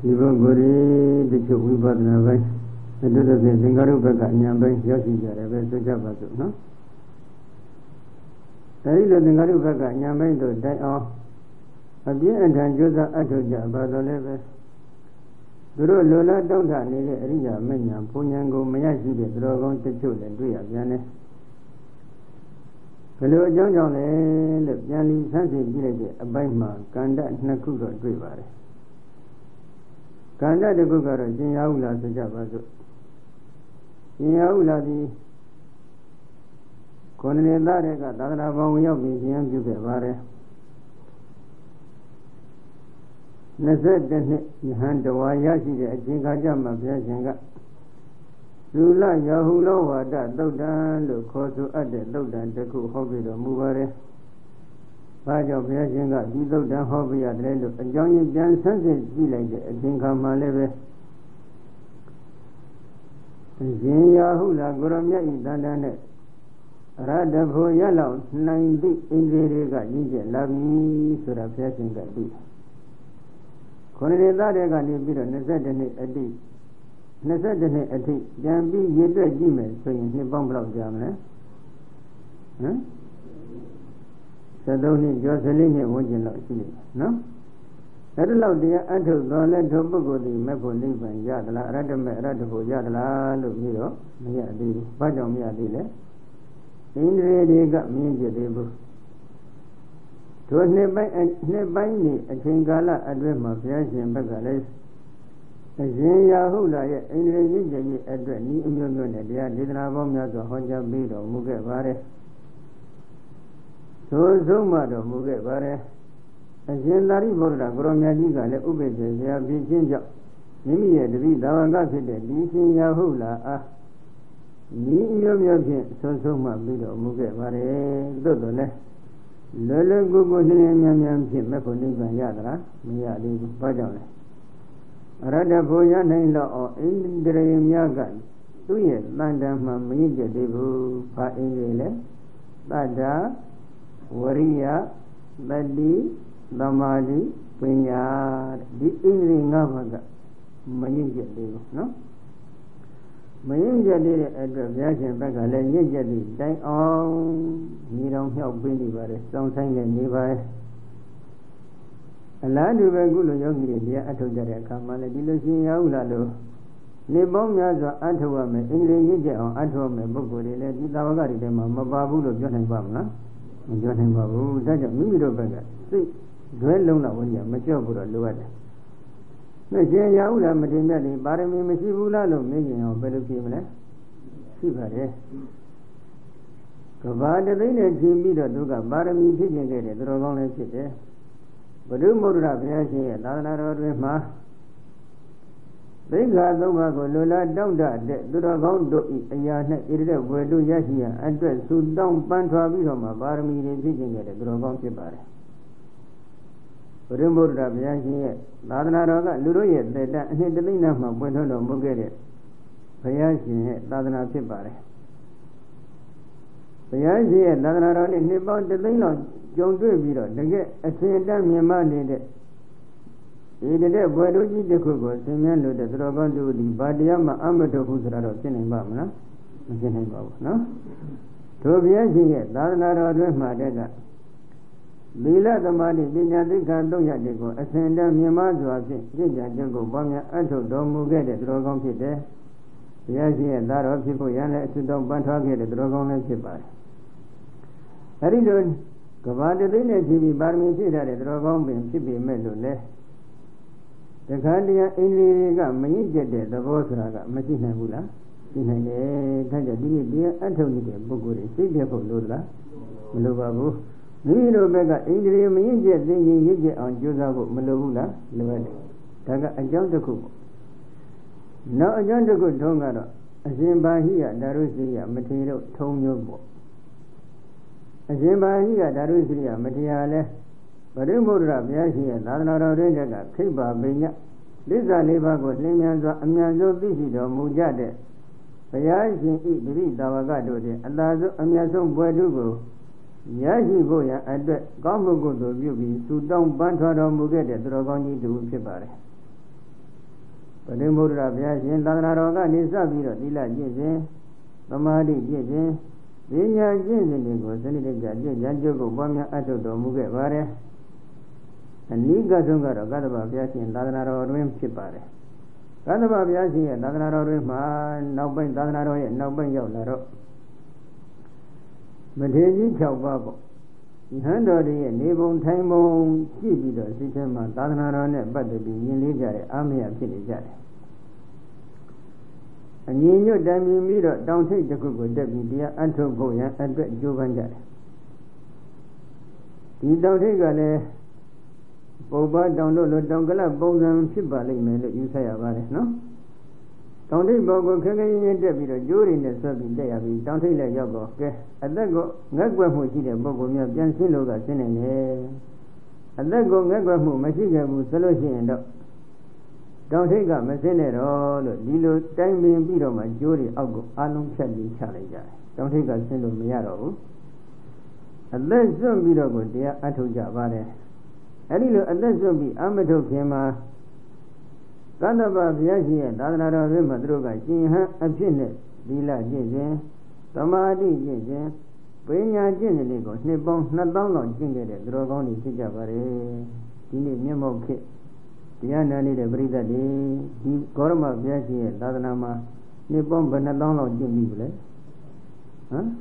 ဒီဘုဂရီတချို့ဝိပဿနာပိုင်းအတူတူဖြင့်သင်္ကာရုပ္ပကဉာဏ်ပိုင်းရောက်ရှိကြတယ်ပဲဆိုကြပါစို့နော်အဲဒီလိုသင်္ကာရုပ္ပကဉာဏ်ပိုင်းတို့တိုင်အောင်အပြည့်အထန်ကြိုးစားအထောက်ကြပါတော့လည်းပဲသူတို့လိုလားတောင်းတနေတဲ့အရိယာမဉ္ဇဉ်ဘုံဉဏ်ကိုမရရှိတဲ့သူတော်ကောင်းတချို့လည်းတွေ့ရပြန်တယ်ဘယ်လိုအကြောင်းကြောင့်လဲလို့ပြန်လီဆန်းစစ်ကြည့်လိုက်တဲ့အပိုင်းမှာကန္တနှစ်ခုတော့တွေ့ပါတယ်ကန္တတစ်ခုကတော့ရှင်ရဟုလာဆိုကြပါစို့ရှင်ရဟုလာသည်ခொနနေသားတွေကသာသနာ့ဘောင်ဝင်ရောက်ပြီးရှင်ပြုခဲ့ပါတယ်22နှစ်ယဟန်တဝါရရှိတဲ့အချိန်ခါကျမှဘုရားရှင်ကသုလယဟုလောဝါဒသုတ်တံလို့ခေါ်ဆိုအပ်တဲ့သုတ်တံတစ်ခုဟောပြတော်မူပါတယ်။ဘာကြောင့်ဘုရားရှင်ကဒီသုတ်တံဟောပြရတယ်လို့အကြောင်းရင်းပြန်ဆန်းစစ်ကြည့်လိုက်တဲ့အချိန်ခါမှလည်းပဲရှင်ယဟုလာကိုရမြတ်ဤတန်တန်နဲ့အရတဖို့ရလောက်နိုင်သည့်ဣန္ဒြေတွေကရင့်ကျက်လာပြီဆိုတာဘုရားရှင်ကသိတယ်ခொနည်းသားတွေကနေပြီးတော့22နှစ်အတိ22နှစ်အထိပြန်ပြီးရည်တွက်ကြည့်မယ်ဆိုရင်နှစ်ပေါင်းဘယ်လောက်ကြာမလဲဟမ်73နှစ်ကျော်14နှစ်ဝန်းကျင်လောက်ရှိနေနော်အဲ့ဒီလောက်တရားအထုတ်တော်လဲထိုပုဂ္ဂိုလ်ဒီမဲ့ဖို့နိဗ္ဗာန်ရသလားအရတ္တမဲ့အရတ္တဖို့ရသလားလို့ပြီးတော့မရသေးဘူးဘာကြောင့်မရသေးလဲဣန္ဒြေတွေကမင်းပြသေးဘူးတို့နှစ်ပိုင်းနေအချိန်ကာလအတွင်းမှာဘုရားရှင်ဘက်ကလည်းအရှင်ရာဟုလာရဲ့ဣန္ဒြေရင့်ကျက်ရေးအတွက်ဤအမျိုးမျိုးနဲ့တရားဒေသနာပေါင်းများစွာဟောကြားပြီးတော်မူခဲ့ပါတယ်သို့ဆုံးမတော်မူခဲ့ပါတယ်အရှင်သာရိပုတ္တရာကိုရောမြတ်ကြီးကလည်းဥပိ္ပဇေဆရာဖြစ်ခြင်းကြောင့်မိမိရဲ့တပည့်သာဝကဖြစ်တဲ့ဒီရှင်ရာဟုလာအားဤအမျိုးမျိုးဖြင့်ဆုံးမပြီးတော်မူခဲ့ပါတယ်သို့တော်လည်းလွယ်လွယ်ကူကူနှင်းမြန်မြန်ဖြင့်မဲ့ဖို့နိဗ္ဗာန်ရသလားမရသေးဘူးဘာကြောင့်လဲအရတ္တဖို့ရနိုင်တော့အောင်ဣန္ဒြေများကသူ့ရဲ့တန်တမ်းမှမရင့်ကျက်သေးဘူးဘာဣန္ဒြေလဲသတ္တဝရိယတတိသမာဓိပညာဒီဣန္ဒြေ၅ပါးကမရင့်ကျက်သေးဘူးနော်မရင့်ကျက်တဲ့အတွက်ဘုရားရှင်ဘက်ကလည်းရင့်ကျက်သည့်တိုင်အောင်ညီတော်မြောက်ပေးနေပါတယ်စောင့်ဆိုင်နေပါတယ်အလားတူပဲခုလိုယောဂီတွေတရားအထုတ်ကြတဲ့အခါမှာလည်းဒီလိုရှင်ရဟုလာလို့နေပေါင်းများစွာအထုတ်ရမယ်အင်္ဂလိပ်ရင့်ကျက်အောင်အထုတ်ရမယ်ပုဂ္ဂိုလ်တွေလည်းဒီသာဝကတွေထဲမှာမပါဘူးလို့ပြောနိုင်ပါမလားမပြောနိုင်ပါဘူးဒါကြောင့်မိမိတို့ဘက်ကစိတ်ဇွဲလုံးလာဝိညာဉ်မကြောက်ဘူးတော့လိုအပ်တယ်နဲ့ရှင်ရဟုလာမတင်မြတ်ဒီပါရမီမရှိဘူးလားလို့မင်းကျင်အောင်ဘယ်လိုဖြစ်မလဲရှိပါတယ်ကဘာတသိန်းနဲ့ချိန်ပြီးတော့သူကပါရမီဖြစ်ခြင်းခဲ့တယ်သူတော်ကောင်းလည်းဖြစ်တယ်ဘုဒ္ဓမုဒ္ဒရာဘုရားရှင်ရဲ့သာသနာတော်တွင်မှာသိက္ခာ၃ပါးကိုလိုလားတောင့်တတဲ့သူတော်ကောင်းတို့ဤအရာ၌ဣတိတဲ့ဝယ်တို့ရရှိရန်အတွက်သုတောင်းပန်းထွားပြီးတော့မှပါရမီတွေဖြစ်ခြင်းခဲ့တယ်သူတော်ကောင်းဖြစ်ပါတယ်ဘုဒ္ဓမုဒ္ဒရာဘုရားရှင်ရဲ့သာသနာတော်ကလူတို့ရဲ့သေတ္တအနှစ်တစ်သိန်းမှပွင့်ထွန်းတော်မူခဲ့တဲ့ဘုရားရှင်ရဲ့သာသနာဖြစ်ပါတယ်ဘုရားရှင်ရဲ့သာသနာတော်နဲ့နှစ်ပေါင်းတစ်သိန်းလောက်ကြုံတွေ့ပြီးတော့တကယ်အရှင်တန်းမြင်မနေတဲ့ဒီတဲ့ဘွယ်တို့ကြီးတစ်ခုကိုသင်မြန်းလို့တဲ့သတော်ကောင်းတို့ဒီဗာတရားမှာအမတော်ဘူးဆိုတာတော့ဖြစ်နိုင်ပါမလားမဖြစ်နိုင်ပါဘူးနော်တို့ဘုရားရှင်ရဲ့သာသနာတော်အတွင်းမှာတဲ့ကသီလသမာဓိပညာသိက္ခာ၃ရပ်တွေကိုအစဉ်တည်းမြင်မစွာဖြင့်ကြည်ကြံကြုတ်ကိုပေါင်းများအထုတ်တော်မူခဲ့တဲ့သတော်ကောင်းဖြစ်တယ်ဘုရားရှင်ရဲ့သာတော်ဖြစ်ဖို့ရန်လည်းအဆုတောင်းပန်းထွားခဲ့တဲ့သတော်ကောင်းလည်းဖြစ်ပါတယ်အဲဒီလိုကဘာတသိန်းနဲ့ကြည်ပြီးပါရမီဖြည့်ထားတဲ့သတော်ကောင်းပင်ဖြစ်ပေမဲ့လို့လေတခါတည်းအိန္ဒြေတွေကမရင့်ကျက်တဲ့သဘောဆိုတာကမရှိနိုင်ဘူးလားရှိနိုင်တယ်ဒါကြောင့်ဒီနေ့တရားအထုတ်နေတဲ့ပုဂ္ဂိုလ်တွေစိတ်ပြတ်ဖို့လို့လားမလိုပါဘူးမိမိတို့ဘက်ကအိန္ဒြေမရင့်ကျက်သိရင်ရင့်ကျက်အောင်ကြိုးစားဖို့မလိုဘူးလားလိုရတယ်ဒါကအကြောင်းတစ်ခုပေါ့နောက်အကြောင်းတစ်ခုထုံးကတော့အရှင်ဘာဟိယဓာရုစိယမထေရတို့ထုံးမျိုးပေါ့အရှင်ဘာဟိယဓာရုစိယမထေရလည်းဗုဒ္ဓမုဒ္ဒရာဘုရားရှင်ရဲ့သာသနာတော်တွင်ကခိဗ္ဗဗိညသစ္စာလေးပါးကိုလင်းမြန်စွာအမြန်ဆုံးသိရှိတော်မူကြတဲ့ဘုရားရှင်ဤဒိဋ္ဌိတာဝကတို့တွင်အသာဆုံးအမြတ်ဆုံးဘွယ်ထုကိုရရှိဖို့ရန်အတွက်ကောင်းမှုကုသိုလ်ပြုပြီးသုတောင်းပန်းထွားတော်မူခဲ့တဲ့သူတော်ကောင်းကြီးတူဖြစ်ပါတယ်ပရိမုဒ္ဒရာဘုရားရှင်သာသနာတော်ကနေစပြီးတော့သီလကျင့်စဉ်သမာဓိကျင့်စဉ်ပညာကျင့်စဉ်တွေကိုစနစ်တကျကျင့်ကြံကြုတ်ကိုပွားများအထောက်တော်မူခဲ့ပါတယ်အနိကဆုံးကတော့ကတ္တဗဘုရားရှင်သာသနာတော်တွင်ဖြစ်ပါတယ်ကတ္တဗဘုရားရှင်ရဲ့သာသနာတော်တွင်မှာနောက်ပိုင်းသာသနာတော်ရဲ့နောက်ပိုင်းရောက်လာတော့မထေရကြီး6ပါးပေါ့ယဟန်တော်ရဲ့နေပုံထိုင်ပုံကြည့်ပြီးတော့စိတ်ထဲမှာသာသနာတော်နဲ့ပတ်သက်ပြီးယဉ်လေးကြတဲ့အာမယဖြစ်နေကြတယ်အညီညွတ်တိုင်ပြီးတော့တောင်ထိပ်တစ်ခုကိုတက်ပြီးတရားအထုတ်ဖို့ရန်အတွက်ကြိုးပမ်းကြတယ်ဒီတောင်ထိပ်ကလည်းပုပ္ပတောင်တို့လိုတောင်ကလပ်ပုံစံဖြစ်ပါလိမ့်မယ်လို့ယူဆရပါတယ်နော်တောင်ထိပ်ဘောကိုခက်ခဲရင်းတက်ပြီးတော့ကြိုးရည်နဲ့ဆွဲပြီးတက်ရပြီးတောင်ထိပ်လည်းရောက်တော့ကဲအသက်ကိုငက်ွက်မှုရှိတဲ့ပုဂ္ဂိုလ်များပြန်ရှင်းလို့ကရှင်းနေတယ်အသက်ကိုငက်ွက်မှုမရှိခဲ့ဘူးဆိုလို့ရှိရင်တော့တောင်ထိပ်ကမစင်းနဲ့တော့လို့ဒီလိုတိုင်းပင်ပြီးတော့မှကြိုးရည်အောက်ကိုအလုံးဖြတ်ပြီးချလိုက်ကြတယ်တောင်ထိပ်ကရှင်းလို့မရတော့ဘူးအသက်စွန့်ပြီးတော့ကိုတရားအထုတ်ကြပါတယ်အဲ့ဒီလိုအသက်စွန့်ပြီးအမထုတ်ခင်မှာကတ္တဗဘုရားရှင်ရဲ့သာသနာတော်တွင်မှာသူတို့ကရှင်ဟန်အဖြစ်နဲ့သီလကျင့်စဉ်သမာဓိကျင့်စဉ်ပညာကျင့်စဉ်တွေကိုနှစ်ပေါင်း2000လောက်ကျင့်ခဲ့တဲ့သူတော်ကောင်းတွေဖြစ်ကြပါတယ်ဒီနေ့မျက်မှောက်ခေတ်တရားနာနေတဲ့ပရိသတ်တွေဒီဂေါရမဘုရားရှင်ရဲ့သာသနာမှာနှစ်ပေါင်းဘယ်နှသောင်းလောက်ကျင့်ပြီလဲဟမ်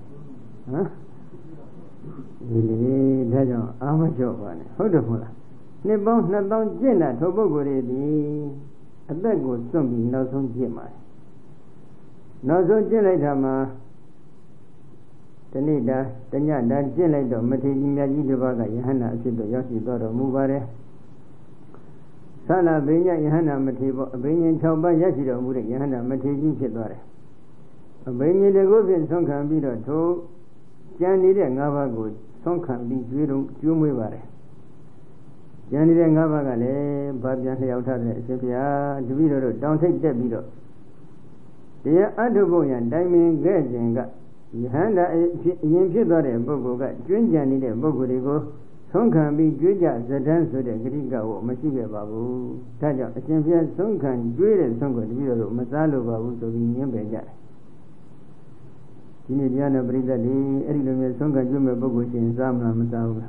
ဒီလေဒါကြောင့်အာမကျော်ပါနဲ့ဟုတ်တယ်မဟုတ်လားနှစ်ပေါင်း2000ကျင့်တာထိုပုဂ္ဂိုလ်တွေဒီအသက်ကိုစွန့်ပြီးနောက်ဆုံးကျင့်ပါတယ်နောက်ဆုံးကျင့်လိုက်တာမှာတနေ့တာတညတာကျင့်လိုက်တော့မထေရကြီးမြတ်ကြီးတစ်ပါးကယဟန္တာအဖြစ်သို့ရောက်ရှိသွားတော်မူပါတယ်သလဘိညယဟန္တာမထေရပေါ့အဘိညာဉ်6ပါးရရှိတော်မူတဲ့ယဟန္တာမထေရကြီးဖြစ်သွားတယ်အဘိညာဉ်တကုဖြင့်ဆုံးခံပြီးတော့ထိုကျန်နေတဲ့5ပါးကိုဆုံးခံပြီးကျွေးမွေးပါတယ်ကျန်နေတဲ့5ပါးကလည်းဗာပြန်လျှောက်ထားတဲ့အရှင်ဘုရားတပည့်တော်တို့တောင်ထိပ်တက်ပြီးတော့တရားအထုဖို့ရန်တိုင်ပင်ခဲ့ခြင်းကယဟန္တာအရင်ဖြစ်သွားတဲ့ပုဂ္ဂိုလ်ကကျွင်းကြံနေတဲ့ပုဂ္ဂိုလ်တွေကိုဆုံးခံပြီးကျွေးကြဇဒန်းဆိုတဲ့ဂရိကကိုမရှိခဲ့ပါဘူးဒါကြောင့်အရှင်ဘုရားဆုံးခံကျွေးတဲ့ဆုံးကိုတပည့်တော်တို့မစားလို့ပါဘူးဆိုပြီးညှင်းပယ်ကြတယ်ဒီနေ့တရားနဲ့ပရိသတ်တွေအဲ့ဒီလိုမျိုးဆုံးခံကျွေးမဲ့ပုဂ္ဂိုလ်ရှင်စားမလားမစားဘူးလား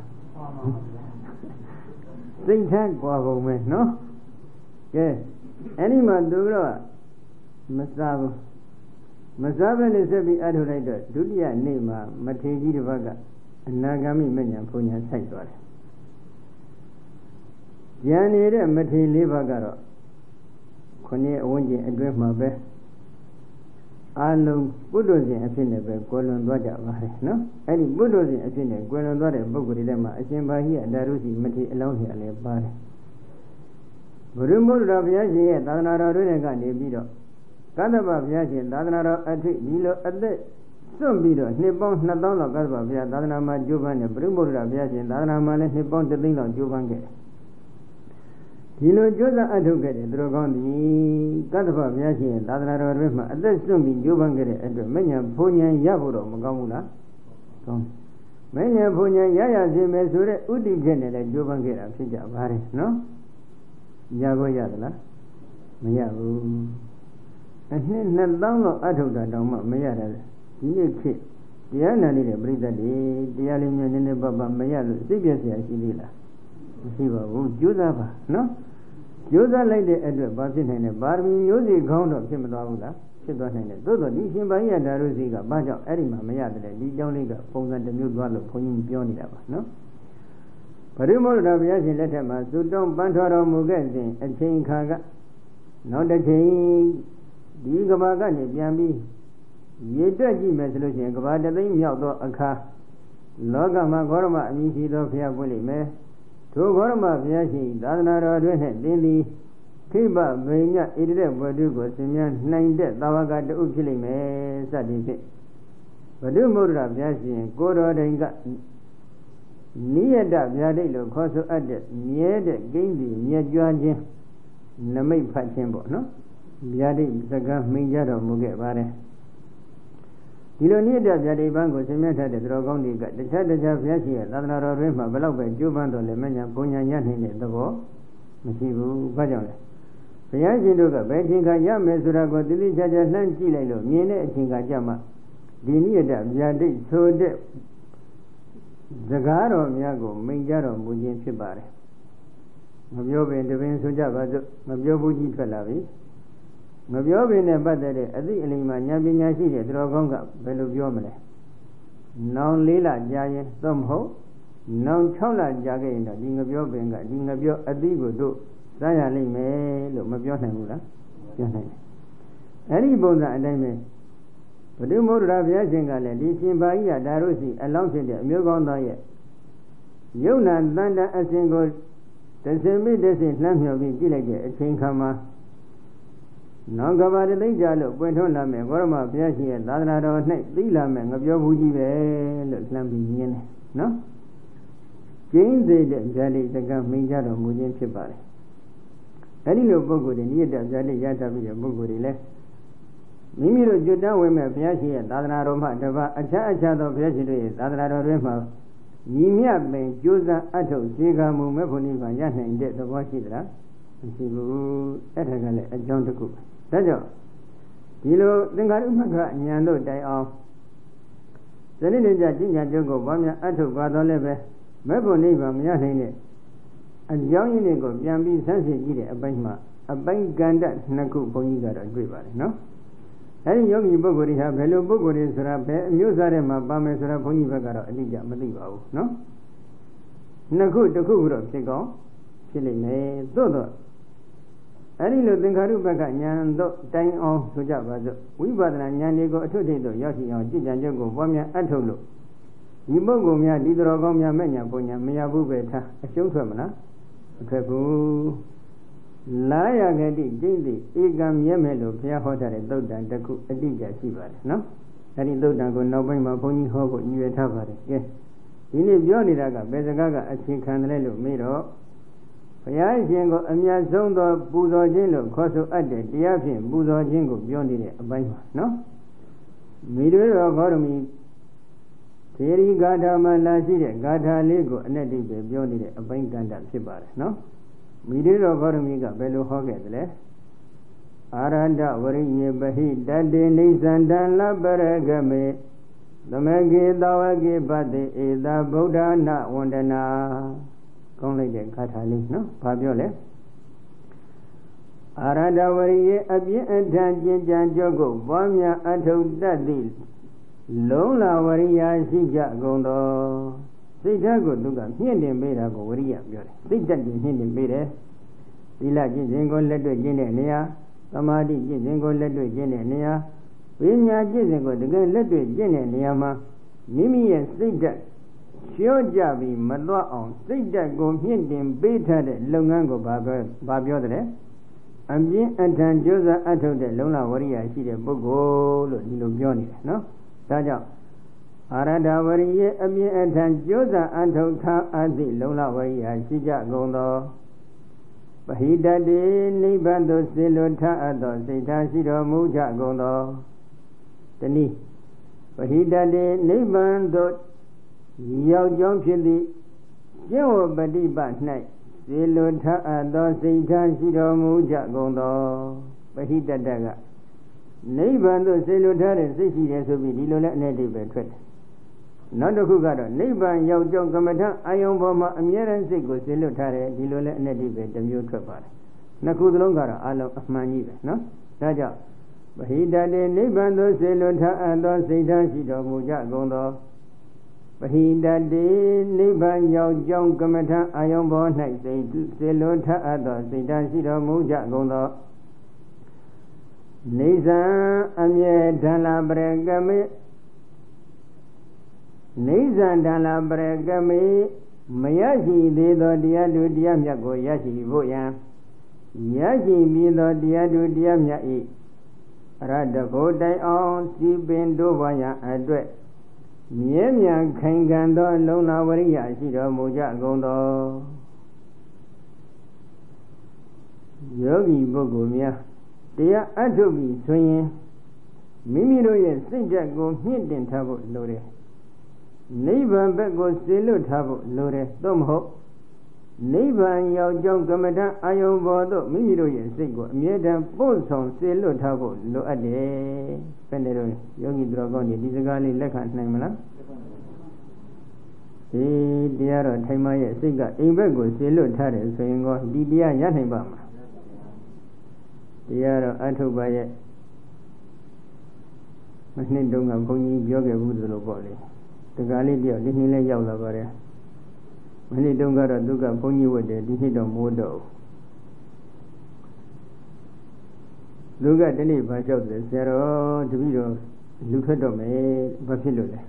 စိတ်ထမ်းกว่าပုံပဲနော်ကဲအဲ့ဒီမှာသူတို့မစားဘူးမစားဘဲနဲ့ဆက်ပြီးအထုတ်လိုက်တော့ဒုတိယနေ့မှာမထေရကြီးတစ်ပါးကအနာဂါမိမဉ္ဇဉ်ဘုံညာဆိုင်သွားတယ်ဉာဏ်နေတဲ့မထေရ၄ပါးကတော့ခုနှစ်အဝန်းကျင်အတွင်းမှာပဲအလုံးပုဒ္ဒဇဉ်အဖြစ်နဲ့ပဲကွယ်လွန်သွားကြပါတယ်နော်အဲ့ဒီပုဒ္ဒဇဉ်အဖြစ်နဲ့ကွယ်လွန်သွားတဲ့ပုဂ္ဂိုလ်တွေထဲမှာအရှင်ဘာဟိယဒါရုစီမထေရအလောင်းကြီးအလည်းပါတယ်ဘုရုမုဒ္ဒရာဘုရားရှင်ရဲ့သာသနာတော်တွင်ကနေပြီးတော့ကတ္တဗဘုရားရှင်သာသနာတော်အထိဒီလိုအသက်စွန့်ပြီးတော့နှစ်ပေါင်း2000လောက်ကတ္တဗဘုရားသာသနာမှာကျိုးပန်းတယ်ဘုရုမုဒ္ဒရာဘုရားရှင်သာသနာမှာလည်းနှစ်ပေါင်း3သိန်းလောက်ကျိုးပန်းခဲ့တယ်ဒီလိုကြိုးစားအထုတ်ခဲ့တဲ့သူတော်ကောင်းသည်ကတ္တဗဘုရားရှင်ရဲ့သာသနာတော်တွင်မှာအသက်စွန့်ပြီးကျိုးပန်းခဲ့တဲ့အတွက်မဉ္ဇဉ်ဘုံဉဏ်ရဖို့တော့မကောင်းဘူးလားကောင်းမဉ္ဇဉ်ဘုံဉဏ်ရစေမယ်ဆိုတဲ့ဥတည်ချက်နဲ့လည်းကျိုးပန်းခဲ့တာဖြစ်ကြပါတယ်နော်ရဖို့ရသလားမရဘူးအနှစ်2000လောက်အထုတ်တာတောင်မှမရတာဒီနေ့ခေတ်တရားနာနေတဲ့ပြိဿတွေတရားလေးမျိုးနည်းနည်းပါးပါးမရလို့စိတ်ပြည့်စရာရှိသေးလားမရှိပါဘူးကြိုးစားပါနော်ကြိုးစားလိုက်တဲ့အတွက်ဘာဖြစ်နိုင်လဲပါရမီမျိုးစီခေါင်းတော့ဖြစ်မသွားဘူးလားဖြစ်သွားနိုင်တယ်သို့သော်ဒီရှင်ဘာကြီးရဒါရုစီကဘာကြောင့်အဲ့ဒီမှာမရတယ်ဒီကြောင်းလေးကပုံစံတစ်မျိုးသွားလို့ဘုန်းကြီးပြောနေတာပါနော်ပရိမောဒဘုရားရှင်လက်ထက်မှာသုတောင်းပန်းထွားတော်မူခဲ့စဉ်အချိန်ခါကနောက်တစ်ချိန်ဒီကဘာကနေပြန်ပြီးရေတွက်ကြည့်မယ်ဆိုလို့ရှိရင်ကဘာတသိန်းမြောက်သောအခါလောကမှာဂေါရမအမည်ရှိသောဘုရားပွင့်လိမ့်မယ်ထိုဂေါရမဘုရားရှင်သာသနာတော်တွင်နှင့်သင်သည်ခိဗဗိညဣတိတဲ့ဘဝတုကိုသင်များနိုင်တဲ့သာဝကတုဖြစ်လိမ့်မယ်စသည်ဖြင့်ဘုဒ္ဓမုဒ္ဒရာဘုရားရှင်ကိုတော်တိုင်ကနိယတဗျာဒိတ်လို့ခေါ်ဆိုအပ်တဲ့မြဲတဲ့ကိန်းစီမြဲကြွားခြင်းနမိတ်ဖတ်ခြင်းပေါ့နော်ဗျာဒိတ်စကားမိန်ကြတော်မူခဲ့ပါတယ်ဒီလိုနိယတဗျာဒိတ်ပန်းကိုဆင်မြတ်ထားတဲ့သူတော်ကောင်းတွေကတခြားဘုရားရှင်ရဲ့သာသနာတော်တွင်မှာဘယ်တော့ပဲကျိုးပန်းတော်လည်းမညာဘုံညာညနိုင်တဲ့သဘောမရှိဘူးဘာကြောင့်လဲဘုရားရှင်တို့ကဘယ်ချိန်ခါရမယ်ဆိုတာကိုတိတိကျကျလှမ်းကြည့်လိုက်လို့မြင်တဲ့အချိန်ခါကြမှာဒီနိယတဗျာဒိတ်ဆိုတဲ့စကားတော်များကိုမိန့်ကြတော်မူခြင်းဖြစ်ပါတယ်မပြောပင်တပင်ဆိုကြပါစို့မပြောဘူးကြီးထွက်လာပြီမပြောပင်နဲ့ပတ်သက်တဲ့အသိအလိမ္မာဉာဏ်ပညာရှိတဲ့သူတော်ကောင်းကဘယ်လိုပြောမလဲနောင်၄လကြာရင်သို့မဟုတ်နောင်6လကြာခဲ့ရင်တော့ဒီငပြောပင်ကဒီငပြောအသိကိုတို့စားရလိမ့်မယ်လို့မပြောနိုင်ဘူးလားပြောနိုင်တယ်အဲ့ဒီပုံစံအတိုင်းပဲဘုဒ္ဓမုဒ္ဒရာဘုရားရှင်ကလည်းဒီရှင်ဘာကြီးကဒါတို့စီအလောင်းဖြစ်တဲ့အမျိုးကောင်းသားရဲ့ယုံနာတန်တအစဉ်ကိုတစင်မိတစင်လှမ်းမြော်ပြီးကြည့်လိုက်တဲ့အချိန်ခါမှာနောင်ကဘာတသိကြလို့ပွင့်ထွန်းလာမယ်ဘောရမဘုရားရှင်ရဲ့သာသနာတော်၌သိလာမယ်ငပြောဘူးကြီးပဲလို့လှမ်းပြီးမြင်တယ်နော်ကျင်းစေတဲ့ဗျာဒိတ်စကားမိန့်ကြတော်မူခြင်းဖြစ်ပါတယ်အဲ့ဒီလိုပုဂ္ဂိုလ်တွေနိယတဗျာဒိတ်ရထားပြီးတဲ့ပုဂ္ဂိုလ်တွေလည်းမိမိတို့ကျွတ်တန်းဝင်မဲ့ဘုရားရှင်ရဲ့သာသနာတော်မှတပါအခြားအခြားသောဘုရားရှင်တို့ရဲ့သာသနာတော်တွင်မှာညီမြပင်ကြိုးစားအထုတ်စေကမှုမဲ့ဖို့နိဗ္ဗာန်ရနိုင်တဲ့သဘောရှိသလားမရှိဘူးအဲ့ဒါကလည်းအကြောင်းတစ်ခုဒါကြောင့်ဒီလိုသင်္ခါရုပ္ပကဉာဏ်တို့တိုင်အောင်ဇနိတိကျကျင့်ကြံကြုတ်ကိုဘာများအထုတ်ပါတော့လည်းပဲမဲ့ဖို့နိဗ္ဗာန်မရနိုင်တဲ့အကြောင်းရင်းတွေကိုပြန်ပြီးဆန်းစစ်ကြည့်တဲ့အပိုင်းမှာအပိုင်းကန္တနှစ်ခုဘုန်းကြီးကတော့တွေ့ပါတယ်နော်အဲဒီယောဂီပုဂ္ဂိုလ်တွေဟာဘယ်လိုပုဂ္ဂိုလ်တွေဆိုတာဘယ်အမျိုးအစားတွေမှာပါမယ်ဆိုတာဘုန်းကြီးဘက်ကတော့အတိအကျမသိပါဘူးနော်နှစ်ခုတစ်ခုတော့ဖြစ်ကောင်းဖြစ်လိမ့်မယ်သို့တော့အဲဒီလိုသင်္ခါရုပ္ပကဉာဏ်တို့တိုင်အောင်ဆိုကြပါစို့ဝိပဿနာဉာဏ်တွေကိုအထွတ်ထိပ်သို့ရောက်ရှိအောင်ကြည်ကြံကြုတ်ကိုပွားများအထုတ်လို့ဒီပုဂ္ဂိုလ်များဒီတော်ကောင်းများမဲ့ညာပုံညာမရဘူးပဲထားအရှုံးထွက်မလားမထွက်ဘူးလာရကတိကျင့်သည်ဧကံမြဲမဲ့လို့ဘုရားဟောထားတဲ့သုတ်တန်တစ်ခုအတိအကျရှိပါတယ်နော်အဲဒီသုတ်တန်ကိုနောက်ပိုင်းမှာဘုန်းကြီးဟောဖို့ရည်ရွယ်ထားပါတယ်ကဲဒီနေ့ပြောနေတာကဘယ်စကားကအခြေခံတယ်လို့မေးတော့ဘုရားရှင်ကိုအမြတ်ဆုံးသောပူဇော်ခြင်းလို့ခေါ်ဆိုအပ်တဲ့တရားဖြင့်ပူဇော်ခြင်းကိုပြောနေတဲ့အပိုင်းပါနော်မိတွေတော်ဂေါရမီသေရီဂါထာမှာလာရှိတဲ့ဂါထာလေးကိုအနက်တိပဲပြောနေတဲ့အပိုင်းကန္တဖြစ်ပါတယ်နော်မိတွေတော်ဂေါရမီကဘယ်လိုဟောခဲ့သလဲအာရန္တဝရိယေပဟိတတေနိသန္တံလပရဂမေသမကေသဝကေပတိဧသဗုဒ္ဓနာဝန္ဒနာကောင်းလိုက်တဲ့ဂါထာလေးနော်ဘာပြောလဲအာရန္တဝရိယေအပြင်းအထန်ကျင့်ကြံကြောကိုပွားများအထုတတ်သည့်လုံးလာဝရိယာရှိကြကုန်သောစိတ်ဓာတ်ကိုသူကမြင့်တင်ပေးတာကိုဝရိယပြောတယ်စိတ်ဓာတ်ကိုမြင့်တင်ပေးတယ်သီလကျင့်စဉ်ကိုလက်တွေ့ကျင့်တဲ့နေရာသမာဓိကျင့်စဉ်ကိုလက်တွေ့ကျင့်တဲ့နေရာဝိညာဉ်ကျင့်စဉ်ကိုတကယ်လက်တွေ့ကျင့်တဲ့နေရာမှာမိမိရဲ့စိတ်ဓာတ်လျှော့ကြပြီးမသွားအောင်စိတ်ဓာတ်ကိုမြင့်တင်ပေးထားတဲ့လုပ်ငန်းကိုဘာပြောတယ်အပြင်းအထန်ကြိုးစားအထုတ်တဲ့လုံလဝရိယရှိတဲ့ပုဂ္ဂိုလ်လို့ဒီလိုပြောနေတယ်နော်ဒါကြောင့်အာရဒဝရိယေအပြင်းအထန်ကြိုးစားအထုတ်ထားအသည့်လုံလဝရိယရှိကြကုန်သောပဟိတတေနိဗ္ဗာန်သို့စေလွတ်ထအပ်သောစိတ်ထားရှိတော်မူကြကုန်သောတနည်းပဟိတတေနိဗ္ဗာန်သို့ရောက်ကြောင်းဖြစ်သည့်ကျင့်ဝတ်ပฏิပတ်၌စေလွတ်ထအပ်သောစိတ်ထားရှိတော်မူကြကုန်သောပဟိတတကနိဗ္ဗာန်သို့စေလွတ်ထားတဲ့စိတ်ရှိတယ်ဆိုပြီးဒီလိုလဲအနေနဲ့ပဲထွက်တယ်နောက်တစ်ခုကတော့နိဗ္ဗာန်ရောက်ကြောင်းကမ္မထအာယုံပေါ်မှာအမြဲတမ်းစိတ်ကိုစေလွတ်ထားတယ်ဒီလိုလဲအနေနဲ့ပဲတစ်မျိုးထွက်ပါတယ်နှစ်ခုသလုံးကတော့အလုံးအမှန်ကြီးပဲနော်ဒါကြောင့်ပဟိတတေနိဗ္ဗာန်သို့စေလွတ်ထားအပ်သောစိတ်ထားရှိတော်မူကြကုန်သောပဟိတတေနိဗ္ဗာန်ရောက်ကြောင်းကမ္မထအာယုံပေါ်၌စိတ်စေလွတ်ထားအပ်သောစိတ်ထားရှိတော်မူကြကုန်သောနေဇံအမြဲတမ်းလာပရကမေနေဇံတလာပရကမေမရရှိသေးသောတရားသူတရားမြတ်ကိုရရှိဖို့ယံရရှိပြီးသောတရားသူတရားမြတ်၏အရတ္တကိုတိုင်အောင်စီပင်တို့ဘာယအတွက်မြဲမြံခိုင်ခံသောလုံလဝရိယရှိတော်မူကြကုန်သောယောဂီပုဂ္ဂိုလ်များတရားအထုတ်ပြီးဆိုရင်မိမိတို့ရဲ့စိတ်ဓာတ်ကိုမြင့်တင်ထားဖို့လိုတယ်နိဗ္ဗာန်ဘက်ကိုစေလွတ်ထားဖို့လိုတယ်သို့မဟုတ်နိဗ္ဗာန်ရောက်ကြောင်းကမ္မဋ္ဌာန်းအာယုံပေါ်သို့မိမိတို့ရဲ့စိတ်ကိုအမြဲတမ်းပို့ဆောင်စေလွတ်ထားဖို့လိုအပ်တယ်။ဘယ်နဲ့တော့ယောဂီသူတော်ကောင်းတွေဒီစကားလေးလက်ခံနိုင်မလား။ဒီတရားတော်ထိုင်မရဲ့စိတ်ကအိမ်ဘက်ကိုစေလွတ်ထားတယ်ဆိုရင်ကောဒီတရားရနိုင်ပါမလား။တရားတော်အထုပ်ပါရဲ့မနှစ်တုန်းကဘုန်းကြီးပြောခဲ့ဘူးသလိုပေါ့လေ။တကားလေးတယောက်ဒီနေ့လည်းရောက်လာပါတယ်။မနေ့တုန်းကတော့သူကဘုန်းကြီးဝတ်တယ်ဒီနှစ်တော့မိုးတော့သူကဒီနေ့ဘာလျှောက်တယ်ဆရာတော်တပည့်တော်လူထွက်တော့မယ်ဘာဖြစ်လို့လဲ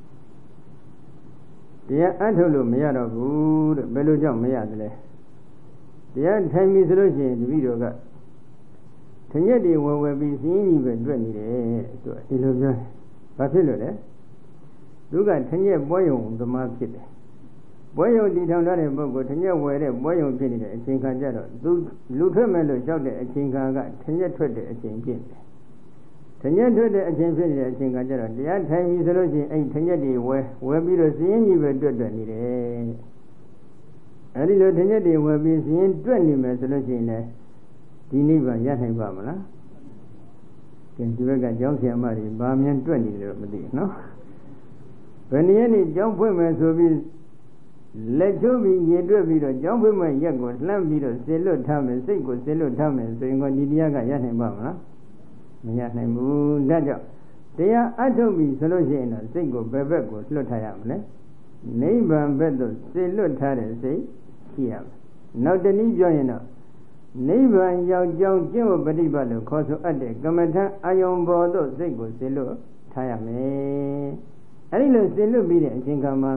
တရားအထုတ်လို့မရတော့ဘူးတဲ့ဘယ်လိုကြောင့်မရသလဲတရားထိုင်ပြီဆိုလို့ရှိရင်တပည့်တော်ကထညက်တွေဝယ်ပြီးစင်းကြီးပဲတွေ့နေတယ်သူကဒီလိုပြောဘာဖြစ်လို့လဲသူကထညက်ပွဲယုံသမားဖြစ်တယ်ပွဲယုံတည်ထောင်ထားတဲ့ပုဂ္ဂိုလ်ထညက်ဝယ်တဲ့ပွဲယုံဖြစ်နေတဲ့အချိန်ခါကျတော့သူလူထွက်မဲ့လို့လျှောက်တဲ့အချိန်ခါကထညက်ထွက်တဲ့အချိန်ဖြစ်တယ်ထညက်ထွက်တဲ့အချိန်ဖြစ်နေတဲ့အချိန်ခါကျတော့တရားထိုင်ပြီဆိုလို့ရှိရင်အဲ့ထညက်တွေဝယ်ပြီးတော့စည်ရင်ကြီးပဲတွက်နေတယ်အဲ့ဒီလိုထညက်တွေဝယ်ပြီးစည်ရင်တွက်နေမယ်ဆိုလို့ရှိရင်လည်းဒီနိဗ္ဗာန်ရနိုင်ပါမလားကဲဒီဘက်ကကျောင်းဆရာမတွေဘာမြန်တွက်နေတယ်လို့မသိဘူးနော်ဘယ်နည်းနဲ့ကျောင်းဖွင့်မယ်ဆိုပြီးလက်ချိုးပြီးရေတွက်ပြီးတော့ကျောင်းဖွင့်မဲ့ရက်ကိုလှမ်းပြီးတော့စေလွတ်ထားမယ်စိတ်ကိုစေလွတ်ထားမယ်ဆိုရင်ဒီတရားကရနိုင်ပါမလားမရနိုင်ဘူးဒါကြောင့်တရားအထုတ်ပြီဆိုလို့ရှိရင်တော့စိတ်ကိုဘယ်ဘက်ကိုလွတ်ထားရမလဲနိဗ္ဗာန်ဘက်သို့စေလွတ်ထားတဲ့စိတ်ရှိရမယ်နောက်တနည်းပြောရင်တော့နိဗ္ဗာန်ရောက်ကြောင်းကျင့်ဝတ်ပฏิပတ်လို့ခေါ်ဆိုအပ်တဲ့ကမ္မထအာယုံပေါ်သို့စိတ်ကိုစေလွတ်ထားရမယ်အဲဒီလိုစေလွတ်ပြီးတဲ့အချိန်ခါမှာ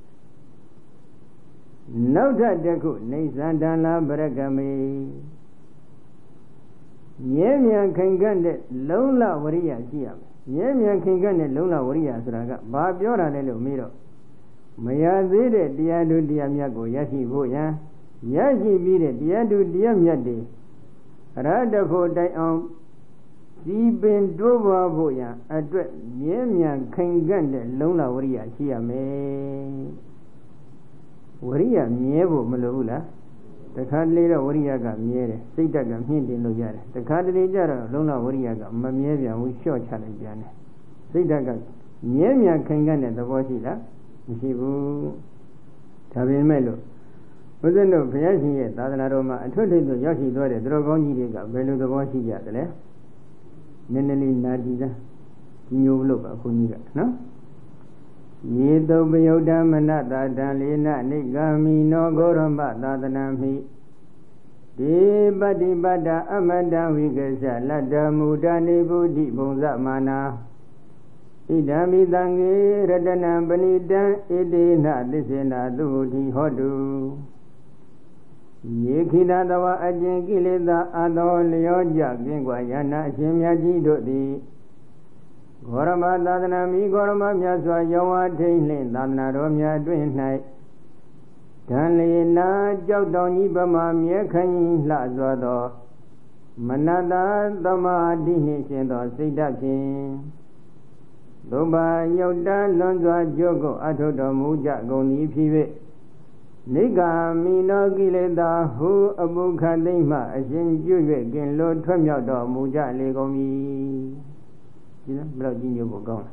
နောက်ထပ်တစ်ခုနေသန္တန်လာပရကမေမြဲမြံခိုင်ခန့်တဲ့လုံလဝရိယရှိရမယ်မြဲမြံခိုင်ခန့်တဲ့လုံလဝရိယဆိုတာကဘာပြောတာလဲလို့မေးတော့မရသေးတဲ့တရားတို့တရားမြတ်ကိုရရှိဖို့ရန်ရရှိပြီးတဲ့တရားတို့တရားမြတ်တွေအရဟတဖို့တိုင်အောင်ဒီပင်တိုးပါဖို့ရန်အတွက်မြဲမြံခိုင်ခန့်တဲ့လုံလဝရိယရှိရမယ်ဝရိယမြဲဖို့မလိုဘူးလားတခါတလေတော့ဝရိယကမြဲတယ်စိတ်ဓာတ်ကမြင့်တင်လို့ရတယ်တခါတလေကျတော့လုံးလဝရိယကမမြဲပြန်ဘူးလျှော့ချလိုက်ပြန်တယ်စိတ်ဓာတ်ကမြဲမြံခိုင်ခန့်တဲ့သဘောရှိလားမရှိဘူးဒါပေမဲ့လို့ဘုရားတို့ဘုရားရှင်ရဲ့သာသနာတော်မှာအထွတ်ထိပ်သို့ရောက်ရှိသွားတဲ့သူတော်ကောင်းကြီးတွေကဘယ်လိုသဘောရှိကြသလဲနည်းနည်းလေးနာကြည့်သားဒီမျိုးလို့ပါခွန်ကြီးကနော်ယေတုပယုဒ္ဓမနတာတံလေနနိဂာမိနောဂောရမသာသနံမိဒီပฏิပတ္တအမတံဝိကစ္စလတ္တမူတနိဗုဒိဘုံဇမာနာဣဒံမိတံငေရတနံပဏိတံဣတိနသစ္စေနသုဟတိဟောတုယေခိတတဝအကျင့်ကိလေသာအသောလျောကြကင်းကွာယနာအရှင်မြတ်ကြီးတို့သည်ဂေါရမသာသနာမိဂေါရမမြတ်စွာရောဝထိန်လင့်သာသနာတော်များအတွင်း၌ဓာလေနာကြောက်တောင်ကြီးပမာမြဲခိုင်လှစွာသောမနတသမာဓိနှင့်ရှင်သောစိတ်ဓာတ်ဖြင့်သုဘယုတ်တလွန်စွာကြိုးကိုအထုတော်မူကြကုန်သည်ဖြစ်၍နိဂာမိနောကိလေသာဟုအပုခသိမ့်မှအရှင်ကျွ၍ကင်လိုထွက်မြောက်တော်မူကြလေကုန်၏ဒီလားဘယ်တော့ကြီးညို့ဖို့ကောင်း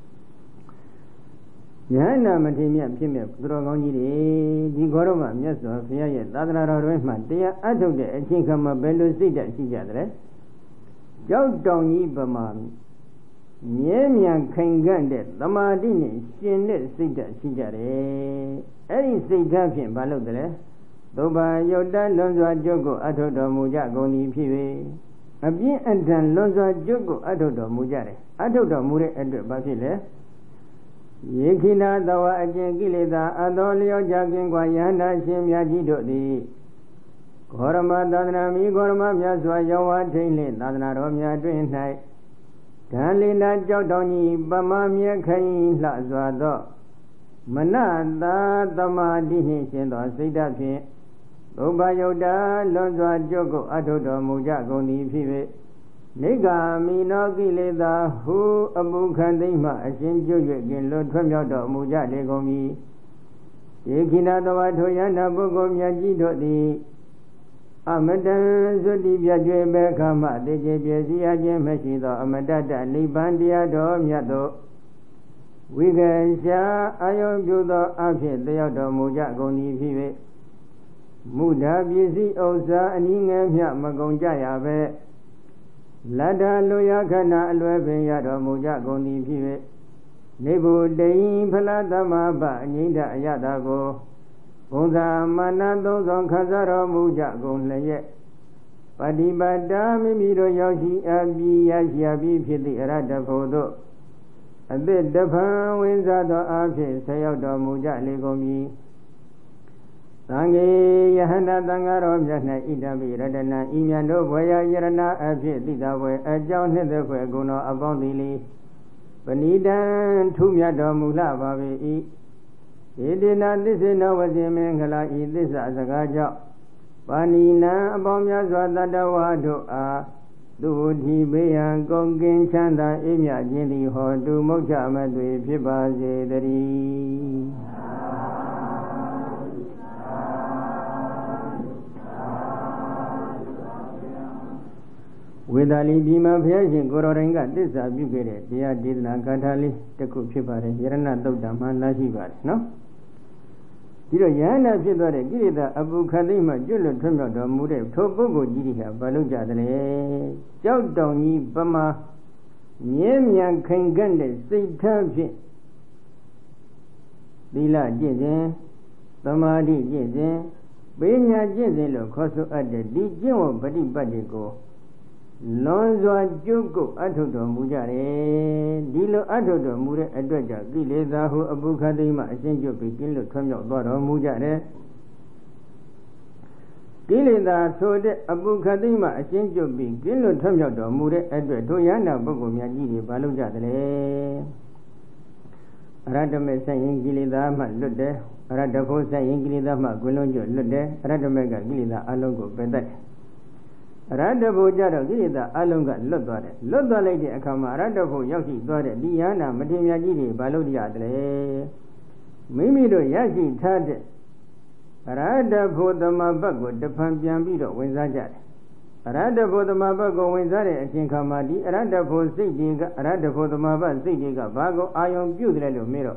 လားယဟနာမထေမြတ်ဖြစ်မြတ်သူတော်ကောင်းကြီးတွေဒီဂေါရမမြတ်စွာဘုရားရဲ့သာသနာတော်တွင်မှတရားအထုတ်တဲ့အချိန်ခါမှာဘယ်လိုစိတ်ဓာတ်ရှိကြသလဲကြောက်တောင်ကြီးပမာမြဲမြံခိုင်ခန့်တဲ့သမာဓိနဲ့ရှင်တဲ့စိတ်ဓာတ်ရှိကြတယ်အဲ့ဒီစိတ်ဓာတ်ဖြင့်ဘာလို့တလဲသုဘယုတ်တလွန်စွာကြုတ်ကိုအထုတ်တော်မူကြကုန်သည်ဖြစ်၍အပြင်းအထန်လွန်စွာကြုတ်ကိုအထုတ်တော်မူကြတယ်အထုတ်တော်မူတဲ့အတွက်ဘာဖြစ်လဲယေခိနာတဝအကျင့်ကိလေသာအသောလျောကြကင်းကွာယန္တာရှင်မြတ်ကြီးတို့သည်ဂေါရမသာသနာမိဂေါရမမြတ်စွာရောဝထိန်လင့်သာသနာတော်များတွင်၌ဓာလိနာကြောက်တောင်ကြီးပမမြဲခိုင်လှစွာသောမနတာသမာဓိနှင့်ရှင်သောစိတ်ဓာတ်ဖြင့်ဘုဗ္ဗယုတ်တာလွန်စွာကြုတ်ကိုအထုတော်မူကြကုန်သည်ဖြစ်၍နိဂာမိနောကိလေသာဟုအပုခသိမ့်မှအရှင်ကျွတ်၍ကင်လွတ်ထွက်မြောက်တော်မူကြလေကုန်ပြီတ Ekina Tawa Toyana Boko Miajito di Amadan Sudi Biajwe Kama de Jebia Mesido Amadata Libandia do Miato Wigasha Ayo Judo Afi Theodo Muja Goni Pive Muda Bisi Osa Aninga Magonjaya Be Lada Loyakana Alwebe Yado Muja Goni Pive Nebu Dei Palatama Ba Nida Yadago Bonza Mana Dozon Kazaro Muja Gonleye Padibada Mimiro Yoshi Abi Yashiabi Piti Rada Fodo A bit Dapan Wizado Afi Sayodo Muja Legomi Sangi Yahana Tangaro Jana Idabi Radana Imyando Boya Yarana Afi Tidawe Ajon Hidakwe Guno Abondili Panidan Tumyado Mula Babi Idina Disina was a Mangala Idisa Zagaja Panina Abomya Zwadawado A Duti Bayan Gongin Chanda Imya Jindi Ho Du Moja Madwe Piba Zedari With Ali Bima Piasin Gororinga Disa Bugere, Dia Didna Katali, Teku Pipare, Yarana Dodama Nashibar, no? Did Yana Pidore, Gida, Abu Kalima, Julo Tomodo, Mure, Tobogo Gidia, Baluja, Jodoni, Bama, Yemian Kangande, Sitapi Dila Jizin, Tamadi Jizin, Benya Jizelo, Coso at the Dijo, Badi Badigo. Lonzo Jugo Atodo Mujare, Dilo Atodo Mure Adwaja, Gileza who Abu Kadima, Asenjo Pikin, Tomo Boro Mujare. Gileza so de Abu Kadima, Asenjo Pikin, Tomo Mure Adwa, Toyana Bogo Miagi, Baluja. Radame saying Gileza Malude, Radafo saying Gileza Magulonjo Lude, Radamega Gileza Alongo Bedak. Radabo Jaro Gilida Alunga Lodore, Loda Lady Akama, Radabo Yoki Dore, Diana, Matimia Gidi, Balodia, Mimido Yashi Tade, Radabo the Mabago, the Pampiambido, Winzajat, Radabo the Mabago, Winzare, and Kinkamadi, Radabo Sigiga, Radabo the Maba, Sigiga, Bago, Ion Budrelo Miro.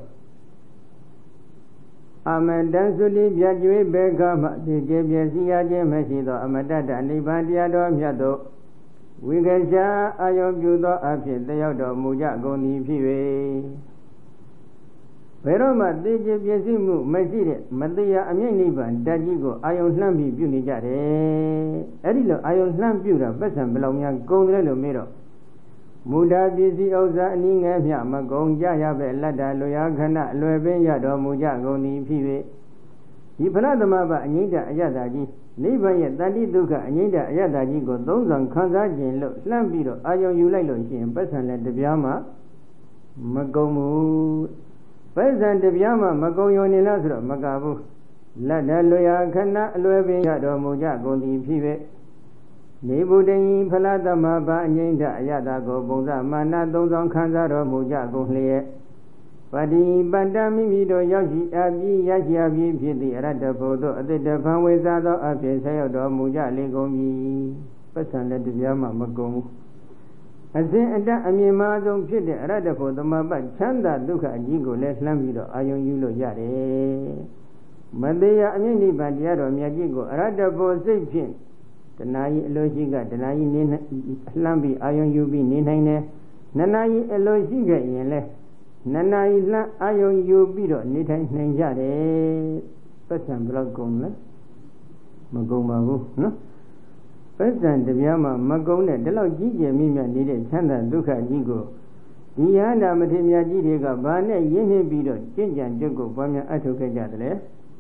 Amadanzuli Biajwe Begama, the Jebia Mesido, Amadata, Libandia do Miado, Wigasha, Ayon Judo, Afi, Theodo, Muja Goni Pive. Veroma, the Jebiasimu, Mesire, Madia, Aminiban, Dajigo, Ayon Lambi, Bunijare, Edilo, Ayon Lambura, Bessan Belonia, Gondrelo Miro. Muda Bisi Oza Ninga, Magonja, Lada, Loyakana, Loeben Yado, Muja Goni Pive. Ipanadamaba, Anida, Yadaji, Liba Dadi Duka, Anida, Yadaji, go, those on Kanzajin, Slambido, Ayo Yulilo, and Bessan at the Biama, Magomu, Bessan de Biama, Magoyoni Lazaro, Magabu, Lada, Loyakana, Loeben Yado, Muja Goni Pive. Nebudin Paladama Banjinda Yadago Bonza Mana Dozon Kanzaro Muja Gonle Padi Bandami Mido Yashi Abi Yashi Abi Pidi Radapodo at the Panwezado Api Sayodo Muja Legomi Person let the Yama Magomu. As then Amimazon Pidi Radapodo Maba Chanda Duka Jigo Les Lamido Ayon Yulo Yare Madea Amini Bandiado Miajigo Radapo Sipin. Nanai Elojiga, Danai Lambi, Ion Ubi, Ninaine, Nanai Elojiga, Yele, Nanai La Ion Ubido, Nitai Nanjare, Person Blogomle, Magomabu, no? Person the Yama, Magone, the Lord Gigi, Mimia needed Chanda, Duka, Jigo, Diana, Matimia Giga, Bane, Yene Bido, Jinjan Jogo, Bamia Atoka Jadle.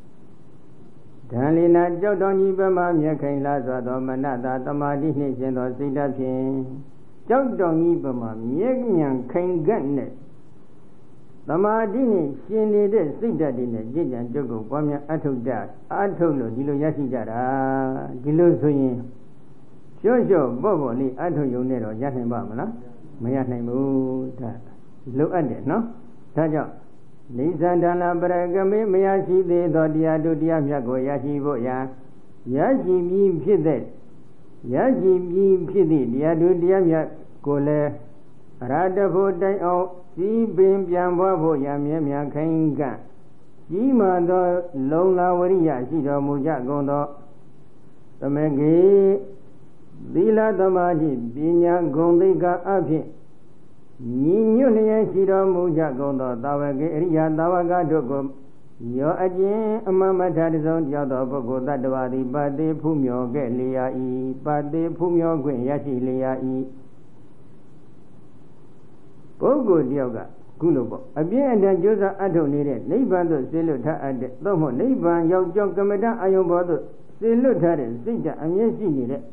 Dalina Jodoni Bama Yakan Laza, Manada, Tamadi Nation or Sidapin. Jodoni Bama, Yakan Kangan. Tamadini, she needed Sidadin, Jijan Jogo, Bamia Atoda, Atolo, Dilo Yasijara, Dilo Suyin. Jojo, Boboli, Ato Yunero, Yakan Bamana, Mayanemu, look at it, no? Taja. Nisandana Paragame Mayashi de Dodia Dudia Miago Yashi Boya Yashi Bim Pide Yashi Bim Pidi Diadudia Miakole Radavo Dayo Si Bim Piambo Boya Mia Kainga Jima do Lona Waria Shido Muja Gondo Tamegi Dila Damadi Binya Gondiga Api Ninya Shido Muja Gondo Tawagi Ria Tawaga Dogum Yo Ajin Amama Tadizon Yado Bogo Dadwadi Bade Pumyo Gelia E Bade Pumyo Gwen Yashi Lia E Bogo Dioga Gulubo Abia and Josa Ado needed Neighbor to Siluta at the Domo Neighbor Yog Kamada Ayombodo Siluta Sija and Yashi needed